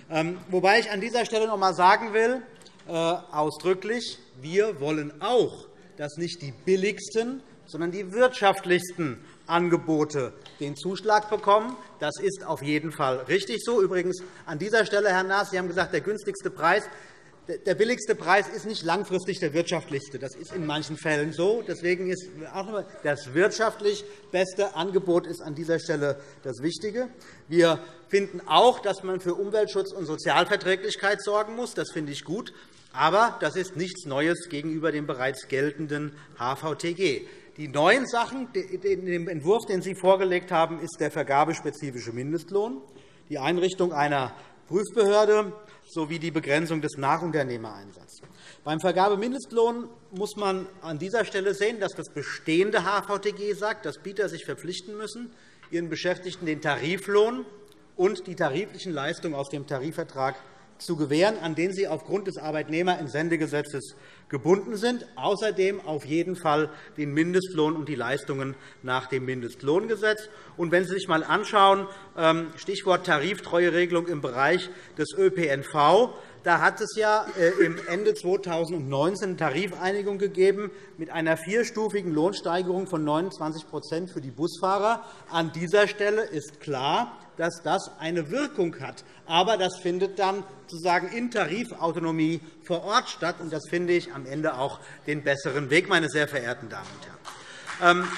Wobei ich an dieser Stelle noch einmal sagen will, ausdrücklich, wir wollen auch, dass nicht die billigsten, sondern die wirtschaftlichsten Angebote den Zuschlag bekommen. Das ist auf jeden Fall richtig so. Übrigens an dieser Stelle, Herr Naas, Sie haben gesagt, der günstigste Preis. Der billigste Preis ist nicht langfristig der wirtschaftlichste. Das ist in manchen Fällen so. Deswegen ist auch das wirtschaftlich beste Angebot ist an dieser Stelle das Wichtige. Wir finden auch, dass man für Umweltschutz und Sozialverträglichkeit sorgen muss. Das finde ich gut. Aber das ist nichts Neues gegenüber dem bereits geltenden HVTG. Die neuen Sachen in dem Entwurf, den Sie vorgelegt haben, ist der vergabespezifische Mindestlohn, die Einrichtung einer Prüfbehörde sowie die Begrenzung des Nachunternehmereinsatzes. Beim Vergabemindestlohn muss man an dieser Stelle sehen, dass das bestehende HVTG sagt, dass Bieter sich verpflichten müssen, ihren Beschäftigten den Tariflohn und die tariflichen Leistungen aus dem Tarifvertrag zu gewähren, an den sie aufgrund des Arbeitnehmerentsendegesetzes gebunden sind, außerdem auf jeden Fall den Mindestlohn und die Leistungen nach dem Mindestlohngesetz. Und wenn Sie sich einmal anschauen, Stichwort Tariftreueregelung im Bereich des ÖPNV, da hat es ja im Ende 2019 eine Tarifeinigung gegeben mit einer vierstufigen Lohnsteigerung von 29 % für die Busfahrer. An dieser Stelle ist klar, dass das eine Wirkung hat. Aber das findet dann sozusagen in Tarifautonomie vor Ort statt. Und das finde ich am Ende auch den besseren Weg, meine sehr verehrten Damen und Herren.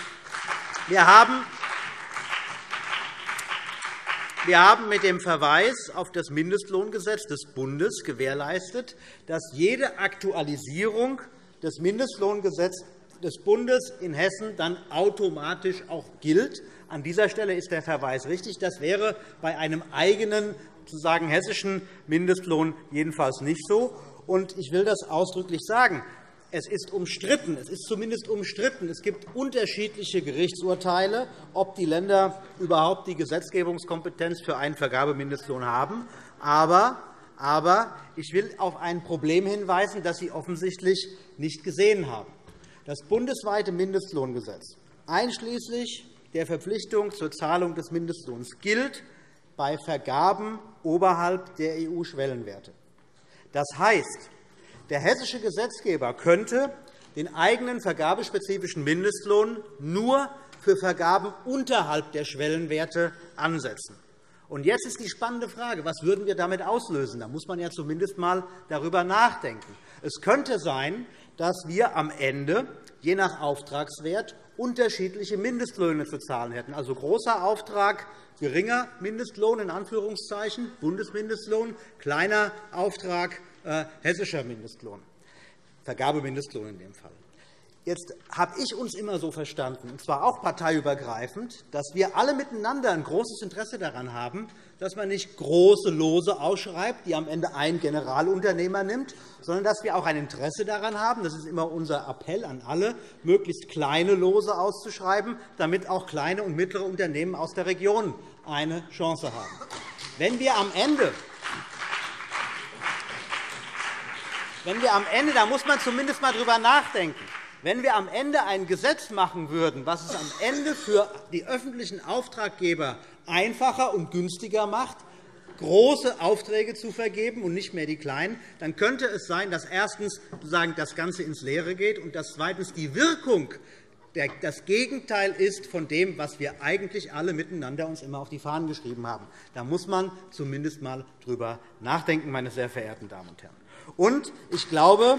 Wir haben mit dem Verweis auf das Mindestlohngesetz des Bundes gewährleistet, dass jede Aktualisierung des Mindestlohngesetzes des Bundes in Hessen dann automatisch auch gilt. An dieser Stelle ist der Verweis richtig. Das wäre bei einem eigenen sozusagen hessischen Mindestlohn jedenfalls nicht so. Und ich will das ausdrücklich sagen. Es ist umstritten. Es ist zumindest umstritten. Es gibt unterschiedliche Gerichtsurteile, ob die Länder überhaupt die Gesetzgebungskompetenz für einen Vergabemindestlohn haben. Aber ich will auf ein Problem hinweisen, das Sie offensichtlich nicht gesehen haben. Das bundesweite Mindestlohngesetz, einschließlich der Verpflichtung zur Zahlung des Mindestlohns, gilt bei Vergaben oberhalb der EU-Schwellenwerte. Das heißt, der hessische Gesetzgeber könnte den eigenen vergabespezifischen Mindestlohn nur für Vergaben unterhalb der Schwellenwerte ansetzen. Und jetzt ist die spannende Frage, was würden wir damit auslösen? Da muss man ja zumindest einmal darüber nachdenken. Es könnte sein, dass wir am Ende, je nach Auftragswert, unterschiedliche Mindestlöhne zu zahlen hätten. Also großer Auftrag, geringer Mindestlohn, in Anführungszeichen, Bundesmindestlohn, kleiner Auftrag, hessischer Mindestlohn, Vergabemindestlohn in dem Fall. Jetzt habe ich uns immer so verstanden, und zwar auch parteiübergreifend, dass wir alle miteinander ein großes Interesse daran haben, dass man nicht große Lose ausschreibt, die am Ende ein Generalunternehmer nimmt, sondern dass wir auch ein Interesse daran haben, das ist immer unser Appell an alle, möglichst kleine Lose auszuschreiben, damit auch kleine und mittlere Unternehmen aus der Region eine Chance haben. Wenn wir am Ende, da muss man zumindest einmal darüber nachdenken, Wenn wir am Ende ein Gesetz machen würden, was es am Ende für die öffentlichen Auftraggeber einfacher und günstiger macht, große Aufträge zu vergeben und nicht mehr die kleinen, dann könnte es sein, dass erstens das Ganze ins Leere geht und dass zweitens die Wirkung das Gegenteil ist von dem, was wir eigentlich alle miteinander uns immer auf die Fahnen geschrieben haben. Da muss man zumindest einmal drüber nachdenken, meine sehr verehrten Damen und Herren. Und ich glaube,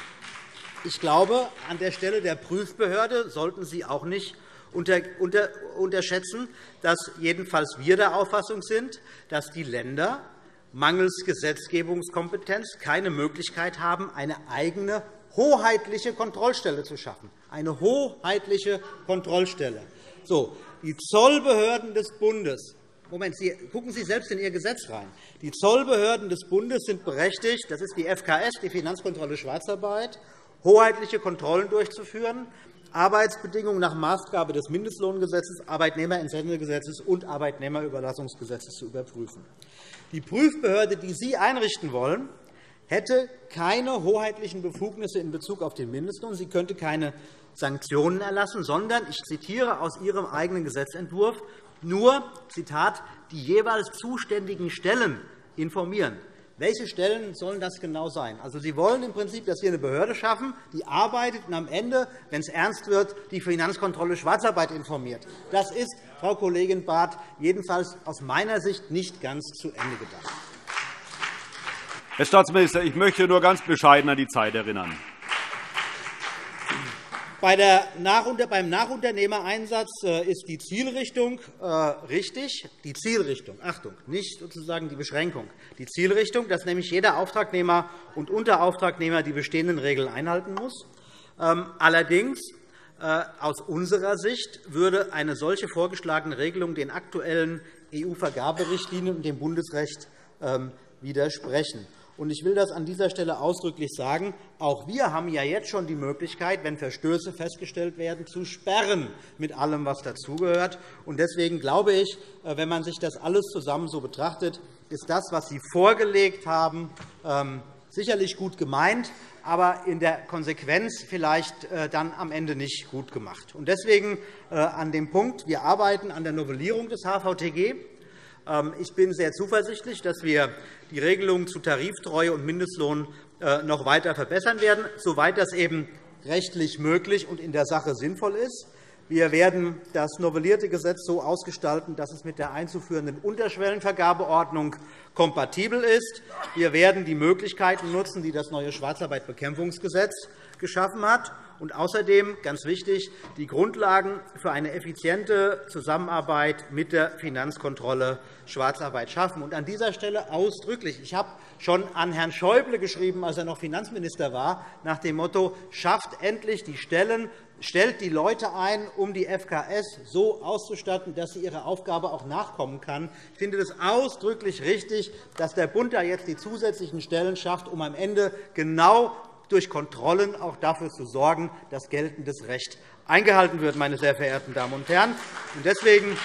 an der Stelle der Prüfbehörde sollten Sie auch nicht unterschätzen, dass jedenfalls wir der Auffassung sind, dass die Länder mangels Gesetzgebungskompetenz keine Möglichkeit haben, eine eigene hoheitliche Kontrollstelle zu schaffen. Eine hoheitliche Kontrollstelle. So, die Zollbehörden des Bundes. Moment, gucken Sie selbst in Ihr Gesetz rein. Die Zollbehörden des Bundes sind berechtigt, das ist die FKS, die Finanzkontrolle Schwarzarbeit, hoheitliche Kontrollen durchzuführen, Arbeitsbedingungen nach Maßgabe des Mindestlohngesetzes, Arbeitnehmerentsendegesetzes und Arbeitnehmerüberlassungsgesetzes zu überprüfen. Die Prüfbehörde, die Sie einrichten wollen, hätte keine hoheitlichen Befugnisse in Bezug auf den Mindestlohn. Sie könnte keine Sanktionen erlassen, sondern, ich zitiere aus Ihrem eigenen Gesetzentwurf, nur, Zitat, die jeweils zuständigen Stellen informieren. Welche Stellen sollen das genau sein? Also, Sie wollen im Prinzip, dass wir eine Behörde schaffen, die arbeitet und am Ende, wenn es ernst wird, die Finanzkontrolle Schwarzarbeit informiert. Das ist, Frau Kollegin Barth, jedenfalls aus meiner Sicht nicht ganz zu Ende gedacht. Herr Staatsminister, ich möchte nur ganz bescheiden an die Zeit erinnern. Beim Nachunternehmereinsatz ist die Zielrichtung richtig. Die Zielrichtung, Achtung, nicht sozusagen die Beschränkung. Die Zielrichtung, dass nämlich jeder Auftragnehmer und Unterauftragnehmer die bestehenden Regeln einhalten muss. Allerdings, aus unserer Sicht, würde eine solche vorgeschlagene Regelung den aktuellen EU-Vergaberichtlinien und dem Bundesrecht widersprechen. Ich will das an dieser Stelle ausdrücklich sagen. Auch wir haben ja jetzt schon die Möglichkeit, wenn Verstöße festgestellt werden, zu sperren mit allem, was dazugehört. Deswegen glaube ich, wenn man sich das alles zusammen so betrachtet, ist das, was Sie vorgelegt haben, sicherlich gut gemeint, aber in der Konsequenz vielleicht dann am Ende nicht gut gemacht. Deswegen an dem Punkt, wir arbeiten an der Novellierung des HVTG. Ich bin sehr zuversichtlich, dass wir die Regelungen zu Tariftreue und Mindestlohn noch weiter verbessern werden, soweit das eben rechtlich möglich und in der Sache sinnvoll ist. Wir werden das novellierte Gesetz so ausgestalten, dass es mit der einzuführenden Unterschwellenvergabeordnung kompatibel ist. Wir werden die Möglichkeiten nutzen, die das neue Schwarzarbeitbekämpfungsgesetz geschaffen hat. Und außerdem, ganz wichtig, die Grundlagen für eine effiziente Zusammenarbeit mit der Finanzkontrolle Schwarzarbeit schaffen. Und an dieser Stelle ausdrücklich. Ich habe schon an Herrn Schäuble geschrieben, als er noch Finanzminister war, nach dem Motto, schafft endlich die Stellen, stellt die Leute ein, um die FKS so auszustatten, dass sie ihrer Aufgabe auch nachkommen kann. Ich finde es ausdrücklich richtig, dass der Bund da jetzt die zusätzlichen Stellen schafft, um am Ende genau durch Kontrollen auch dafür zu sorgen, dass geltendes Recht eingehalten wird, meine sehr verehrten Damen und Herren. Deswegen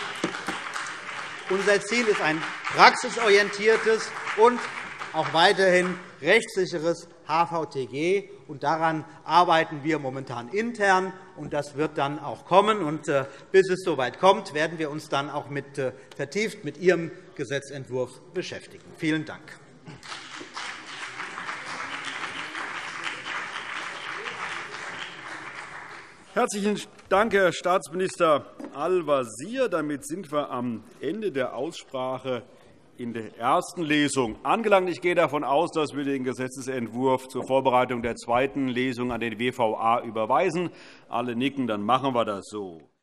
unser Ziel ist ein praxisorientiertes und auch weiterhin rechtssicheres HVTG. Und daran arbeiten wir momentan intern. Und das wird dann auch kommen. Und bis es soweit kommt, werden wir uns dann auch vertieft mit Ihrem Gesetzentwurf beschäftigen. Vielen Dank. Herzlichen Dank, Herr Staatsminister Al-Wazir. Damit sind wir am Ende der Aussprache in der ersten Lesung angelangt. Ich gehe davon aus, dass wir den Gesetzentwurf zur Vorbereitung der zweiten Lesung an den WVA überweisen. Alle nicken, dann machen wir das so.